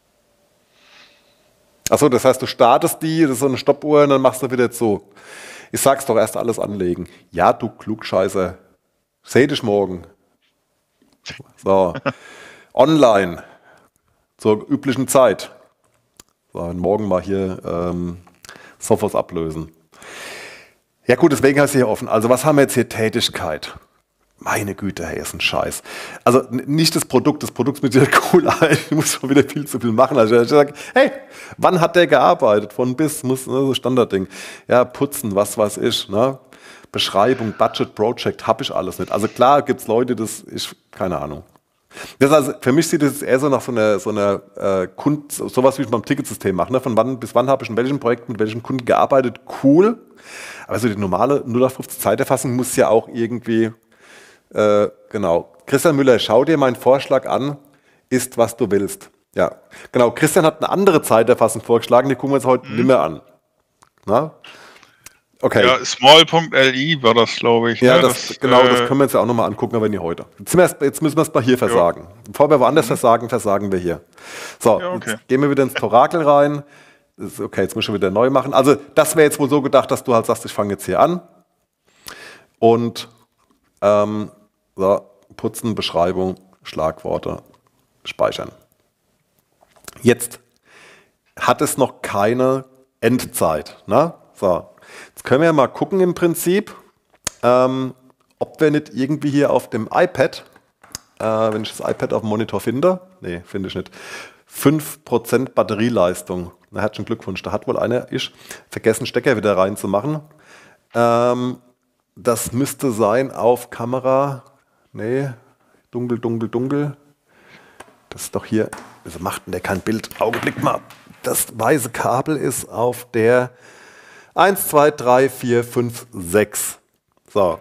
Achso, das heißt, du startest die, das ist so eine Stoppuhr und dann machst du wieder so. Ich sag's doch, erst alles anlegen. Ja, du Klugscheißer. Seh dich morgen. So. Online. Zur üblichen Zeit. So, und morgen mal hier ähm, Sophos ablösen. Ja gut, deswegen heißt es hier offen. Also was haben wir jetzt hier? Tätigkeit. Meine Güte, hey, ist ein Scheiß. Also n- nicht das Produkt, das Produkt ist mit dir cool, aber ich muss schon wieder viel zu viel machen. Also ich sage, hey, wann hat der gearbeitet? Von bis, muss, ne, so Standardding. Ja, putzen, was weiß ich, ne? Beschreibung, Budget, Project, habe ich alles nicht. Also klar gibt es Leute, das ich, keine Ahnung. Das ist also, für mich sieht es eher so nach so einer, so einer äh, Kund, sowas wie ich beim Ticketsystem mache. Ne? Von wann bis wann habe ich in welchem Projekt mit welchem Kunden gearbeitet? Cool. Aber so die normale null acht fünfzig Zeiterfassung muss ja auch irgendwie, äh, genau. Christian Müller, schau dir meinen Vorschlag an, ist was du willst. Ja, genau. Christian hat eine andere Zeiterfassung vorgeschlagen, die gucken wir uns heute mhm. nicht mehr an. Na? Okay. Ja, small.li war das, glaube ich. Ja, ne? das, das, genau, äh, das können wir uns ja auch nochmal angucken, aber nicht heute. Jetzt, wir erst, jetzt müssen wir es mal hier versagen. Ja. Bevor wir woanders mhm. versagen, versagen wir hier. So, ja, okay. Jetzt gehen wir wieder ins Torakel rein. Okay, jetzt muss ich schon wieder neu machen. Also das wäre jetzt wohl so gedacht, dass du halt sagst, ich fange jetzt hier an. Und ähm, so, putzen, Beschreibung, Schlagworte, speichern. Jetzt hat es noch keine Endzeit. Ne? So. Jetzt können wir ja mal gucken im Prinzip, ähm, ob wir nicht irgendwie hier auf dem iPad, äh, wenn ich das iPad auf dem Monitor finde, nee, finde ich nicht, fünf Prozent Batterieleistung. Na, herzlichen Glückwunsch, da hat wohl einer, ich, vergessen Stecker wieder reinzumachen. Ähm, das müsste sein auf Kamera, nee, dunkel, dunkel, dunkel. Das ist doch hier, wieso macht denn der kein Bild? Augenblick mal, das weiße Kabel ist auf der eins, zwei, drei, vier, fünf, sechs. So.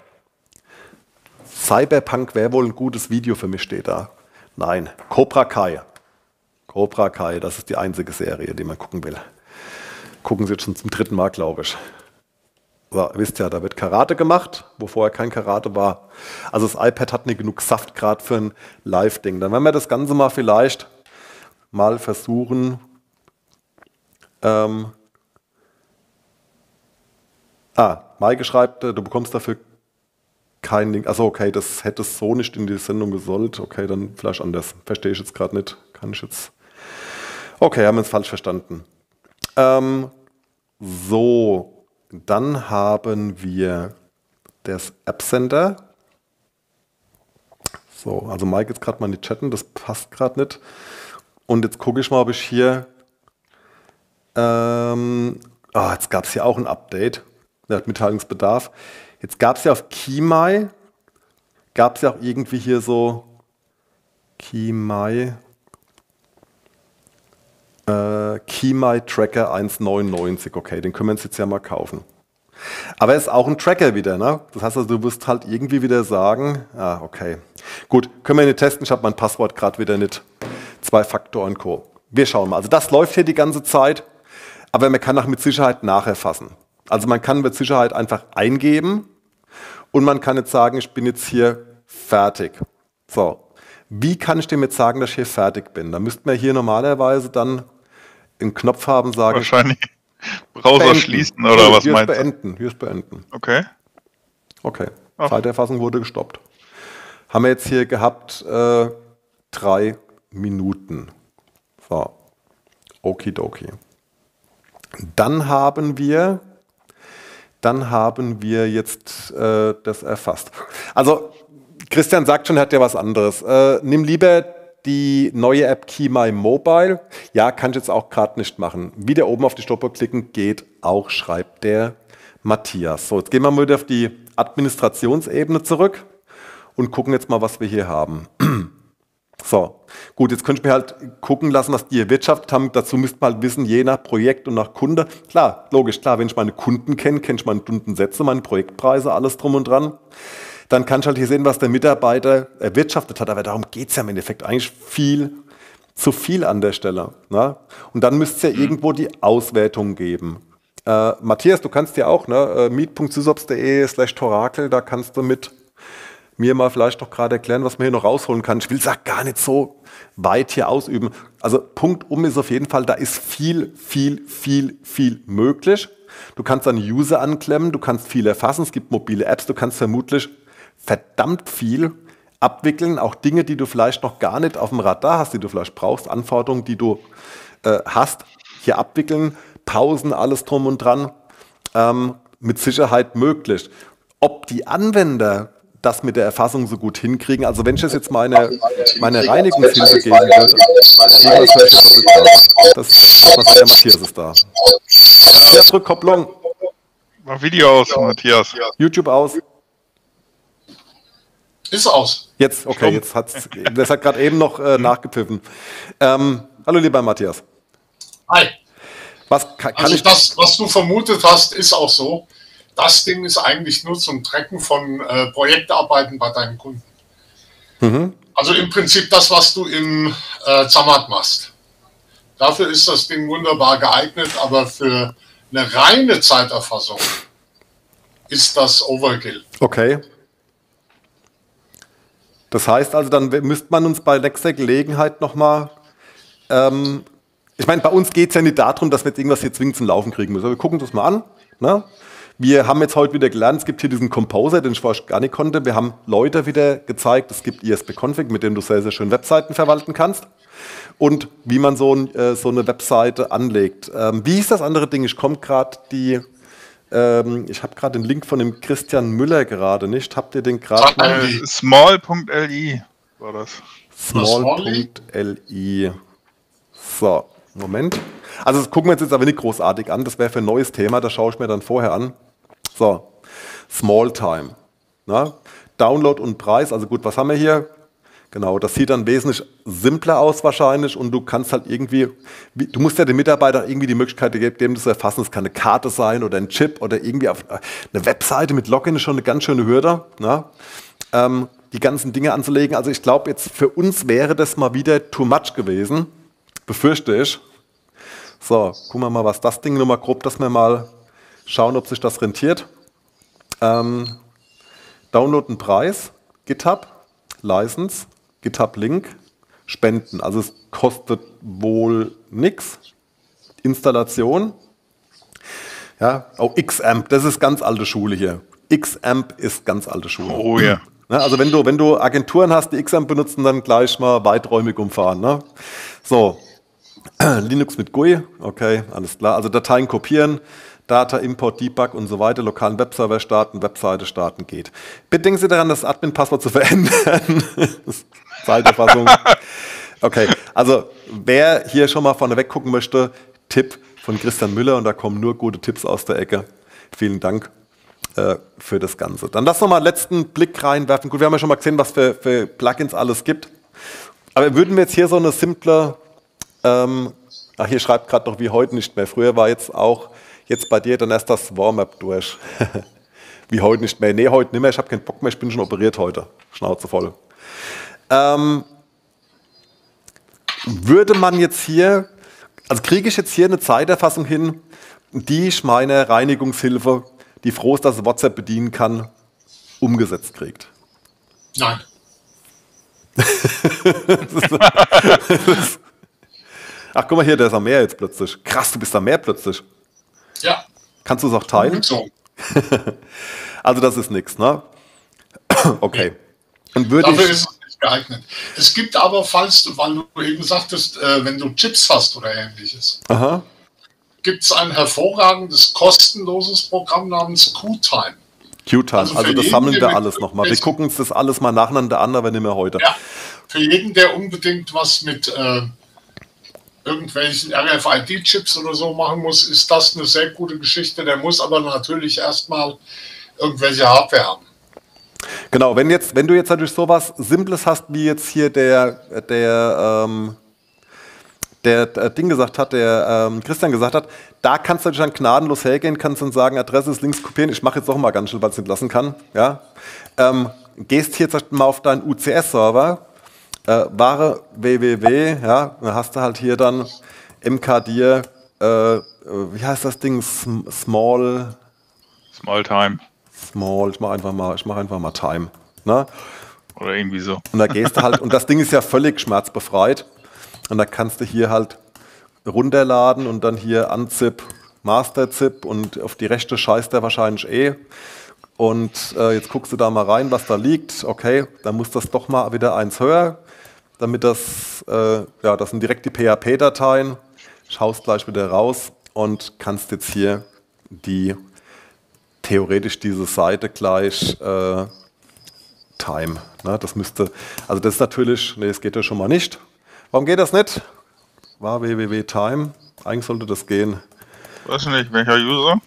Cyberpunk wäre wohl ein gutes Video für mich, steht da. Nein, Cobra Kai. Cobra Kai, das ist die einzige Serie, die man gucken will. Gucken Sie jetzt schon zum dritten Mal, glaube ich. So, wisst ja, da wird Karate gemacht, wo vorher kein Karate war. Also das iPad hat nicht genug Saft gerade für ein Live-Ding. Dann werden wir das Ganze mal vielleicht mal versuchen, ähm, Ah, Maike schreibt, du bekommst dafür keinen Link. Achso, okay, das hätte es so nicht in die Sendung gesollt. Okay, dann vielleicht anders. Verstehe ich jetzt gerade nicht. Kann ich jetzt. Okay, haben wir es falsch verstanden. Ähm, so, dann haben wir das App Center. So, also Maike jetzt gerade mal nicht chatten, das passt gerade nicht. Und jetzt gucke ich mal, ob ich hier. Ähm, ah, jetzt gab es hier auch ein Update. Der hat Mitteilungsbedarf. Jetzt gab es ja auf Kimai, gab es ja auch irgendwie hier so Kimai, äh, Kimai Tracker eins neunundneunzig. Okay, den können wir uns jetzt ja mal kaufen. Aber es ist auch ein Tracker wieder, ne? Das heißt also, du wirst halt irgendwie wieder sagen, ah, okay. Gut, können wir nicht testen, ich habe mein Passwort gerade wieder nicht. Zwei-Faktor und Co. Wir schauen mal. Also das läuft hier die ganze Zeit, aber man kann auch mit Sicherheit nacherfassen. Also man kann mit Sicherheit einfach eingeben und man kann jetzt sagen, ich bin jetzt hier fertig. So, wie kann ich dem jetzt sagen, dass ich hier fertig bin? Da müsste man hier normalerweise dann einen Knopf haben, sagen... Wahrscheinlich Browser beenden. schließen oder hier, was hier meinst ist du? beenden. Hier ist beenden. Okay. Okay, Ach. Zeiterfassung wurde gestoppt. Haben wir jetzt hier gehabt äh, drei Minuten. So, okidoki. Dann haben wir, dann haben wir jetzt äh, das erfasst. Also Christian sagt schon, er hat ja was anderes. Äh, nimm lieber die neue App Key My Mobile. Ja, kann ich jetzt auch gerade nicht machen. Wieder oben auf die Stoppuhr klicken geht auch, schreibt der Matthias. So, jetzt gehen wir mal wieder auf die Administrationsebene zurück und gucken jetzt mal, was wir hier haben. So, gut, jetzt könnte ich mir halt gucken lassen, was die erwirtschaftet haben. Dazu müsste man halt wissen, je nach Projekt und nach Kunde. Klar, logisch, klar, wenn ich meine Kunden kenne, kenne ich meine Stundensätze, meine Projektpreise, alles drum und dran. Dann kann ich halt hier sehen, was der Mitarbeiter erwirtschaftet hat. Aber darum geht es ja im Endeffekt eigentlich viel zu viel an der Stelle. Ne? Und dann müsste es ja irgendwo die Auswertung geben. Äh, Matthias, du kannst ja auch, ne, meet punkt sysops punkt de slash torakel, da kannst du mit mir mal vielleicht noch gerade erklären, was man hier noch rausholen kann. Ich will es auch gar nicht so weit hier ausüben. Also Punkt um ist auf jeden Fall, da ist viel, viel, viel, viel möglich. Du kannst deine User anklemmen, du kannst viel erfassen, es gibt mobile Apps, du kannst vermutlich verdammt viel abwickeln, auch Dinge, die du vielleicht noch gar nicht auf dem Radar hast, die du vielleicht brauchst, Anforderungen, die du äh, hast, hier abwickeln, Pausen, alles drum und dran, ähm, mit Sicherheit möglich. Ob die Anwender das mit der Erfassung so gut hinkriegen. Also wenn ich das jetzt meine, meine Reinigungshilfe geben würde, irgendwas höre ich jetzt doppelt gerade. Das, was der Matthias ist da. Matthias, Rückkopplung. Mach Video aus, Matthias. YouTube aus. Ist aus. Jetzt, okay, jetzt hat's, das hat gerade eben noch äh, nachgepfiffen. Ähm, hallo lieber Matthias. Hi. Was kann, kann also ich... das, was du vermutet hast, ist auch so. Das Ding ist eigentlich nur zum Tracken von äh, Projektarbeiten bei deinen Kunden. Mhm. Also im Prinzip das, was du im äh, Zamat machst. Dafür ist das Ding wunderbar geeignet, aber für eine reine Zeiterfassung ist das Overkill. Okay. Das heißt also, dann müsste man uns bei nächster Gelegenheit nochmal... Ähm, ich meine, bei uns geht es ja nicht darum, dass wir jetzt irgendwas hier zwingend zum Laufen kriegen müssen. Wir gucken das mal an. Ne? Wir haben jetzt heute wieder gelernt, es gibt hier diesen Composer, den ich vorher gar nicht konnte. Wir haben Leute wieder gezeigt, es gibt I S B-Config, mit dem du sehr, sehr schön Webseiten verwalten kannst. Und wie man so, ein, äh, so eine Webseite anlegt. Ähm, wie ist das andere Ding? Ich komme gerade die, ähm, ich habe gerade den Link von dem Christian Müller gerade nicht. Habt ihr den gerade? Äh, small punkt li war das. small punkt li. So, Moment. Also das gucken wir uns jetzt aber nicht großartig an. Das wäre für ein neues Thema, das schaue ich mir dann vorher an. So, Small Time. Na? Download und Preis, also gut, was haben wir hier? Genau, das sieht dann wesentlich simpler aus wahrscheinlich und du kannst halt irgendwie, du musst ja den Mitarbeiter irgendwie die Möglichkeit geben, das zu erfassen. Es kann eine Karte sein oder ein Chip oder irgendwie auf eine Webseite mit Login ist schon eine ganz schöne Hürde, na? Ähm, die ganzen Dinge anzulegen. Also ich glaube, jetzt für uns wäre das mal wieder too much gewesen, befürchte ich. So, gucken wir mal, was das Ding nochmal grob, dass wir mal schauen, ob sich das rentiert. Ähm, Download und Preis, GitHub, License, GitHub-Link, Spenden. Also es kostet wohl nichts. Installation. Ja, oh, Xamp, das ist ganz alte Schule hier. Xamp ist ganz alte Schule. Oh ja. Ja, also wenn du, wenn du Agenturen hast, die Xamp benutzen, dann gleich mal weiträumig umfahren. Ne? So. Linux mit G U I, okay, alles klar. Also Dateien kopieren, Data, Import, Debug und so weiter, lokalen Webserver starten, Webseite starten geht. Bitte denken Sie daran, das Admin-Passwort zu verändern. Zeiterfassung. Okay, also wer hier schon mal vorneweg gucken möchte, Tipp von Christian Müller und da kommen nur gute Tipps aus der Ecke. Vielen Dank äh, für das Ganze. Dann lass noch mal einen letzten Blick reinwerfen. Gut, wir haben ja schon mal gesehen, was für, für Plugins alles gibt. Aber würden wir jetzt hier so eine simple... Ähm, ach, hier schreibt gerade noch wie heute nicht mehr. Früher war jetzt auch jetzt bei dir dann erst das Warm-up durch. Wie heute nicht mehr. Nee, heute nicht mehr. Ich habe keinen Bock mehr. Ich bin schon operiert heute. Schnauze voll. Ähm, würde man jetzt hier, also kriege ich jetzt hier eine Zeiterfassung hin, die ich meine Reinigungshilfe, die froh ist, dass sie WhatsApp bedienen kann, umgesetzt kriegt? Nein. Ach, guck mal hier, der ist am Meer jetzt plötzlich. Krass, du bist am Meer plötzlich. Ja. Kannst du es auch teilen? Also das ist nichts, ne? Okay. Und würde Dafür ich, ist es nicht geeignet. Es gibt aber, falls du, weil du eben sagtest, äh, wenn du Chips hast oder ähnliches, aha. gibt es ein hervorragendes, kostenloses Programm namens QTime. QTime, Also also, für das jeden, sammeln der wir mit alles nochmal. Wir ist- gucken uns das alles mal nacheinander an, aber nicht mehr heute. Ja, für jeden, der unbedingt was mit äh, irgendwelchen R F I D-Chips oder so machen muss, ist das eine sehr gute Geschichte. Der muss aber natürlich erstmal irgendwelche Hardware haben. Genau, wenn, jetzt, wenn du jetzt natürlich sowas Simples hast, wie jetzt hier der, der, ähm, der, der Ding gesagt hat, der ähm, Christian gesagt hat, da kannst du natürlich dann gnadenlos hergehen, kannst dann sagen, Adresse ist links kopieren. Ich mache jetzt auch mal ganz schnell, weil ich es nicht lassen kann. Ja? Ähm, gehst hier jetzt mal auf deinen U C S-Server, äh, Ware www, ja, dann hast du halt hier dann M K dir, äh, wie heißt das Ding, Sm Small, Small Time. Small, ich mache einfach mal, ich mache einfach mal Time. Ne? Oder irgendwie so. Und da gehst du halt, und das Ding ist ja völlig schmerzbefreit. Und da kannst du hier halt runterladen und dann hier Unzip, Masterzip und auf die rechte scheißt der wahrscheinlich eh. Und äh, jetzt guckst du da mal rein, was da liegt. Okay, dann muss das doch mal wieder eins höher, damit das, äh, ja, das sind direkt die P H P-Dateien. Schaust gleich wieder raus und kannst jetzt hier die, theoretisch diese Seite gleich äh, Time. Ne, das müsste, also das ist natürlich, nee, das geht ja schon mal nicht. Warum geht das nicht? War www Time. Eigentlich sollte das gehen. Weiß nicht, welcher User?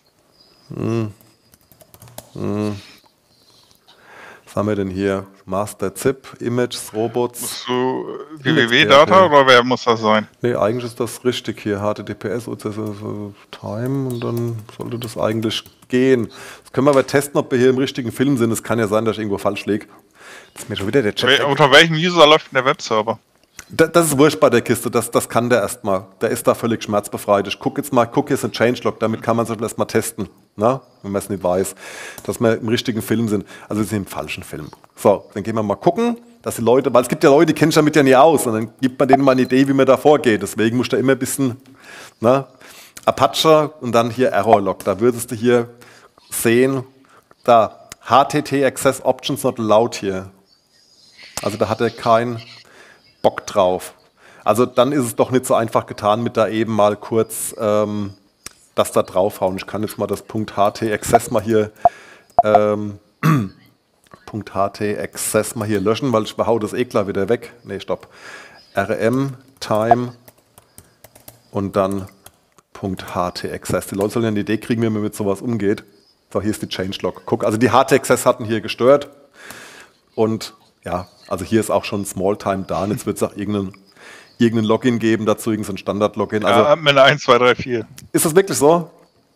Was haben wir denn hier? Master Zip, Images, Robots. Musst du www-Data oder wer muss das sein? Nee, eigentlich ist das richtig hier. H T T P S, U C S, Time und dann sollte das eigentlich gehen. Das können wir aber testen, ob wir hier im richtigen Film sind. Es kann ja sein, dass ich irgendwo falsch liege. Das ist mir schon wieder der Chat. Wel- Unter welchem User läuft denn der Webserver? Da- Das ist wurscht bei der Kiste, das, das kann der erstmal. Der ist da völlig schmerzbefreit. Ich gucke jetzt mal, guck, hier ist ein Changelog, damit kann man es erstmal testen, ne? Wenn man es nicht weiß, dass wir im richtigen Film sind. Also wir sind im falschen Film. So, dann gehen wir mal gucken, dass die Leute, weil es gibt ja Leute, die kennen sich damit ja nie aus und dann gibt man denen mal eine Idee, wie man da vorgeht. Deswegen muss da immer ein bisschen, ne? Apache und dann hier Errorlog. Da würdest du hier sehen, da H T T Access Options not allowed hier. Also da hat er kein Bock drauf. Also dann ist es doch nicht so einfach getan, mit da eben mal kurz ähm, das da draufhauen. Ich kann jetzt mal das .ht-access mal hier ähm, .ht-access mal hier löschen, weil ich behau das eh klar wieder weg. Nee, stopp. rm time und dann .ht-access. Die Leute sollen ja eine Idee kriegen, wie man mit sowas umgeht. So, hier ist die Changelog. Guck, also die H T-Access hatten hier gestört und ja, also hier ist auch schon Smalltime da und jetzt wird es auch irgendeinen irgendein Login geben dazu, irgendein Standard-Login. Also, Ja, Admin eins, zwei, drei, vier. ist das wirklich so?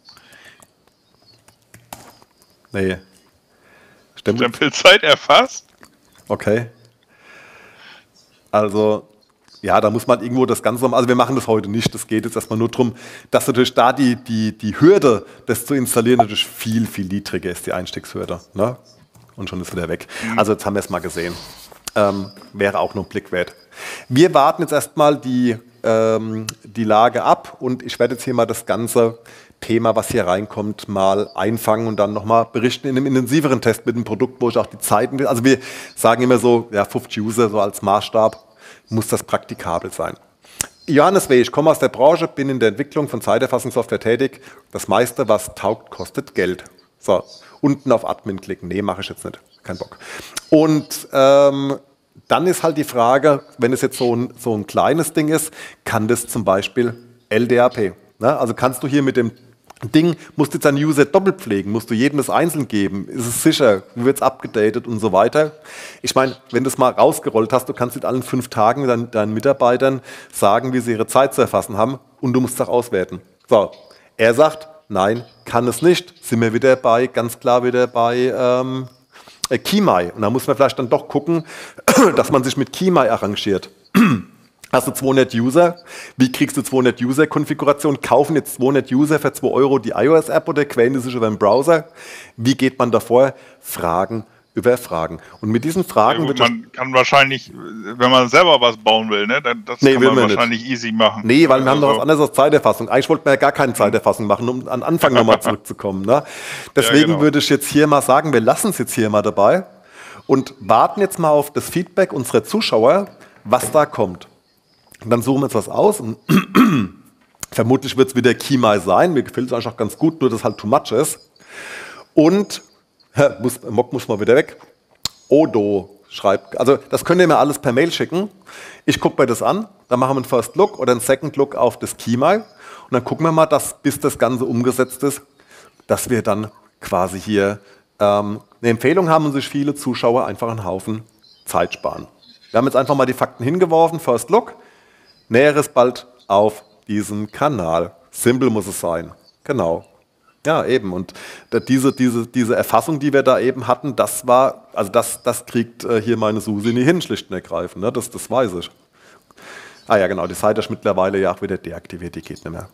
Nee. Stempel. Stempelzeit erfasst? Okay. Also, ja, da muss man irgendwo das Ganze, also wir machen das heute nicht, das geht jetzt erstmal nur darum, dass natürlich da die, die, die Hürde, das zu installieren, natürlich viel, viel niedriger ist, die Einstiegshürde. Ne? Und schon ist wieder weg. Also jetzt haben wir es mal gesehen. Ähm, wäre auch noch ein Blick wert. Wir warten jetzt erstmal die, ähm, die Lage ab und ich werde jetzt hier mal das ganze Thema, was hier reinkommt, mal einfangen und dann nochmal berichten in einem intensiveren Test mit einem Produkt, wo ich auch die Zeiten will. Also wir sagen immer so, ja, fünfzig User so als Maßstab, muss das praktikabel sein. Johannes W., ich komme aus der Branche, bin in der Entwicklung von Zeiterfassungssoftware tätig. Das meiste, was taugt, kostet Geld. So, unten auf Admin klicken. Nee, mache ich jetzt nicht. Kein Bock. Und ähm, dann ist halt die Frage, wenn es jetzt so ein, so ein kleines Ding ist, kann das zum Beispiel L D A P. Ne? Also kannst du hier mit dem Ding, musst du jetzt einen User doppelt pflegen, musst du jedem das einzeln geben, ist es sicher, wie wird es abgedatet und so weiter. Ich meine, wenn du es mal rausgerollt hast, du kannst in allen fünf Tagen deinen, deinen Mitarbeitern sagen, wie sie ihre Zeit zu erfassen haben und du musst es auch auswerten. So, er sagt, nein, kann es nicht. Sind wir wieder bei, ganz klar wieder bei ähm, äh, Kimai. Und da muss man vielleicht dann doch gucken, dass man sich mit Kimai arrangiert. Hast du zweihundert User? Wie kriegst du zweihundert User-Konfiguration? Kaufen jetzt zweihundert User für zwei Euro die iOS-App oder quälen die sich über den Browser? Wie geht man davor? Fragen über Fragen. Und mit diesen Fragen ja, gut, wird man kann wahrscheinlich, wenn man selber was bauen will, ne, dann, das nee, kann will man man wahrscheinlich nicht. easy machen. Nee, weil wir also, haben noch was anderes als Zeiterfassung. Eigentlich wollten wir ja gar keine Zeiterfassung machen, um an Anfang nochmal zurückzukommen. Ne? Deswegen ja, genau. würde ich jetzt hier mal sagen, wir lassen es jetzt hier mal dabei und warten jetzt mal auf das Feedback unserer Zuschauer, was da kommt. Und dann suchen wir uns was aus und vermutlich wird es wieder Kimai sein. Mir gefällt es eigentlich auch ganz gut, nur dass es halt too much ist. Und muss, Mock muss mal wieder weg. Odo schreibt, also das könnt ihr mir alles per Mail schicken. Ich gucke mir das an, dann machen wir einen First Look oder einen Second Look auf das Kimai und dann gucken wir mal, dass, bis das Ganze umgesetzt ist, dass wir dann quasi hier ähm, eine Empfehlung haben und sich viele Zuschauer einfach einen Haufen Zeit sparen. Wir haben jetzt einfach mal die Fakten hingeworfen, First Look, Näheres bald auf diesem Kanal. Simple muss es sein, genau. Ja, eben. Und diese, diese, diese Erfassung, die wir da eben hatten, das war, also das, das kriegt äh, hier meine Susi nie hin, schlicht und ergreifend. Ne? Das, das weiß ich. Ah ja, genau, die Seite ist mittlerweile ja auch wieder deaktiviert, die geht nicht mehr.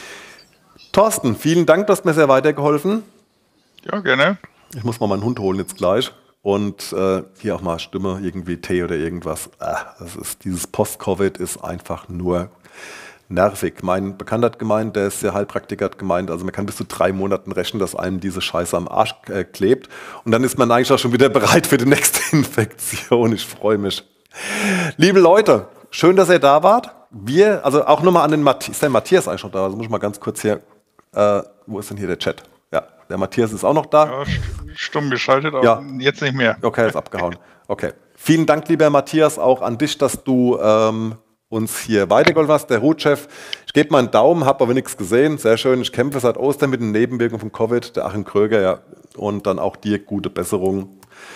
Thorsten, vielen Dank, du hast mir sehr weitergeholfen. Ja, gerne. Ich muss mal meinen Hund holen jetzt gleich. Und äh, hier auch mal Stimme, irgendwie Tee oder irgendwas. Ah, das ist, dieses Post-Covid ist einfach nur nervig. Mein Bekannter hat gemeint, der ist ja Heilpraktiker, hat gemeint, also man kann bis zu drei Monaten rechnen, dass einem diese Scheiße am Arsch äh, klebt. Und dann ist man eigentlich auch schon wieder bereit für die nächste Infektion. Ich freue mich. Liebe Leute, schön, dass ihr da wart. Wir, also auch nochmal an den Matthias, ist der Matthias eigentlich noch da? Also muss ich mal ganz kurz hier, äh, wo ist denn hier der Chat? Ja, der Matthias ist auch noch da. Ja, stumm geschaltet, aber ja. Jetzt nicht mehr. Okay, ist abgehauen. Okay. Vielen Dank, lieber Matthias, auch an dich, dass du ähm, uns hier weitergeholfen hast. Der Hutchef, ich gebe mal einen Daumen, habe aber nichts gesehen. Sehr schön. Ich kämpfe seit Ostern mit den Nebenwirkungen von Covid. Der Achim Kröger, ja. Und dann auch dir gute Besserung.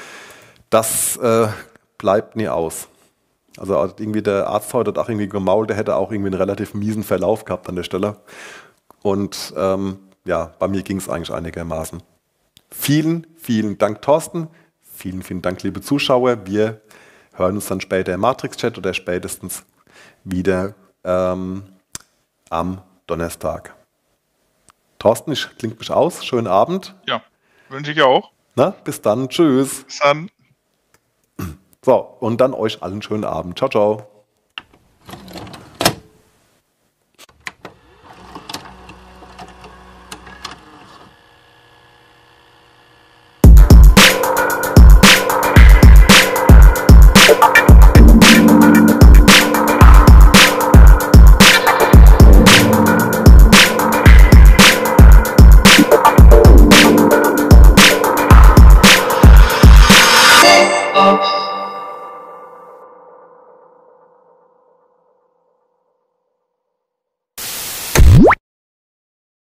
Das äh, bleibt nie aus. Also irgendwie der Arzt heute hat auch irgendwie gemault, der hätte auch irgendwie einen relativ miesen Verlauf gehabt an der Stelle. Und ähm, ja, bei mir ging es eigentlich einigermaßen. Vielen, vielen Dank, Thorsten. Vielen, vielen Dank, liebe Zuschauer. Wir hören uns dann später im Matrix-Chat oder spätestens wieder ähm, am Donnerstag. Thorsten, ich klinge mich aus. Schönen Abend. Ja, wünsche ich auch. Na, bis dann. Tschüss. Bis dann. So, und dann euch allen schönen Abend. Ciao, ciao. Up.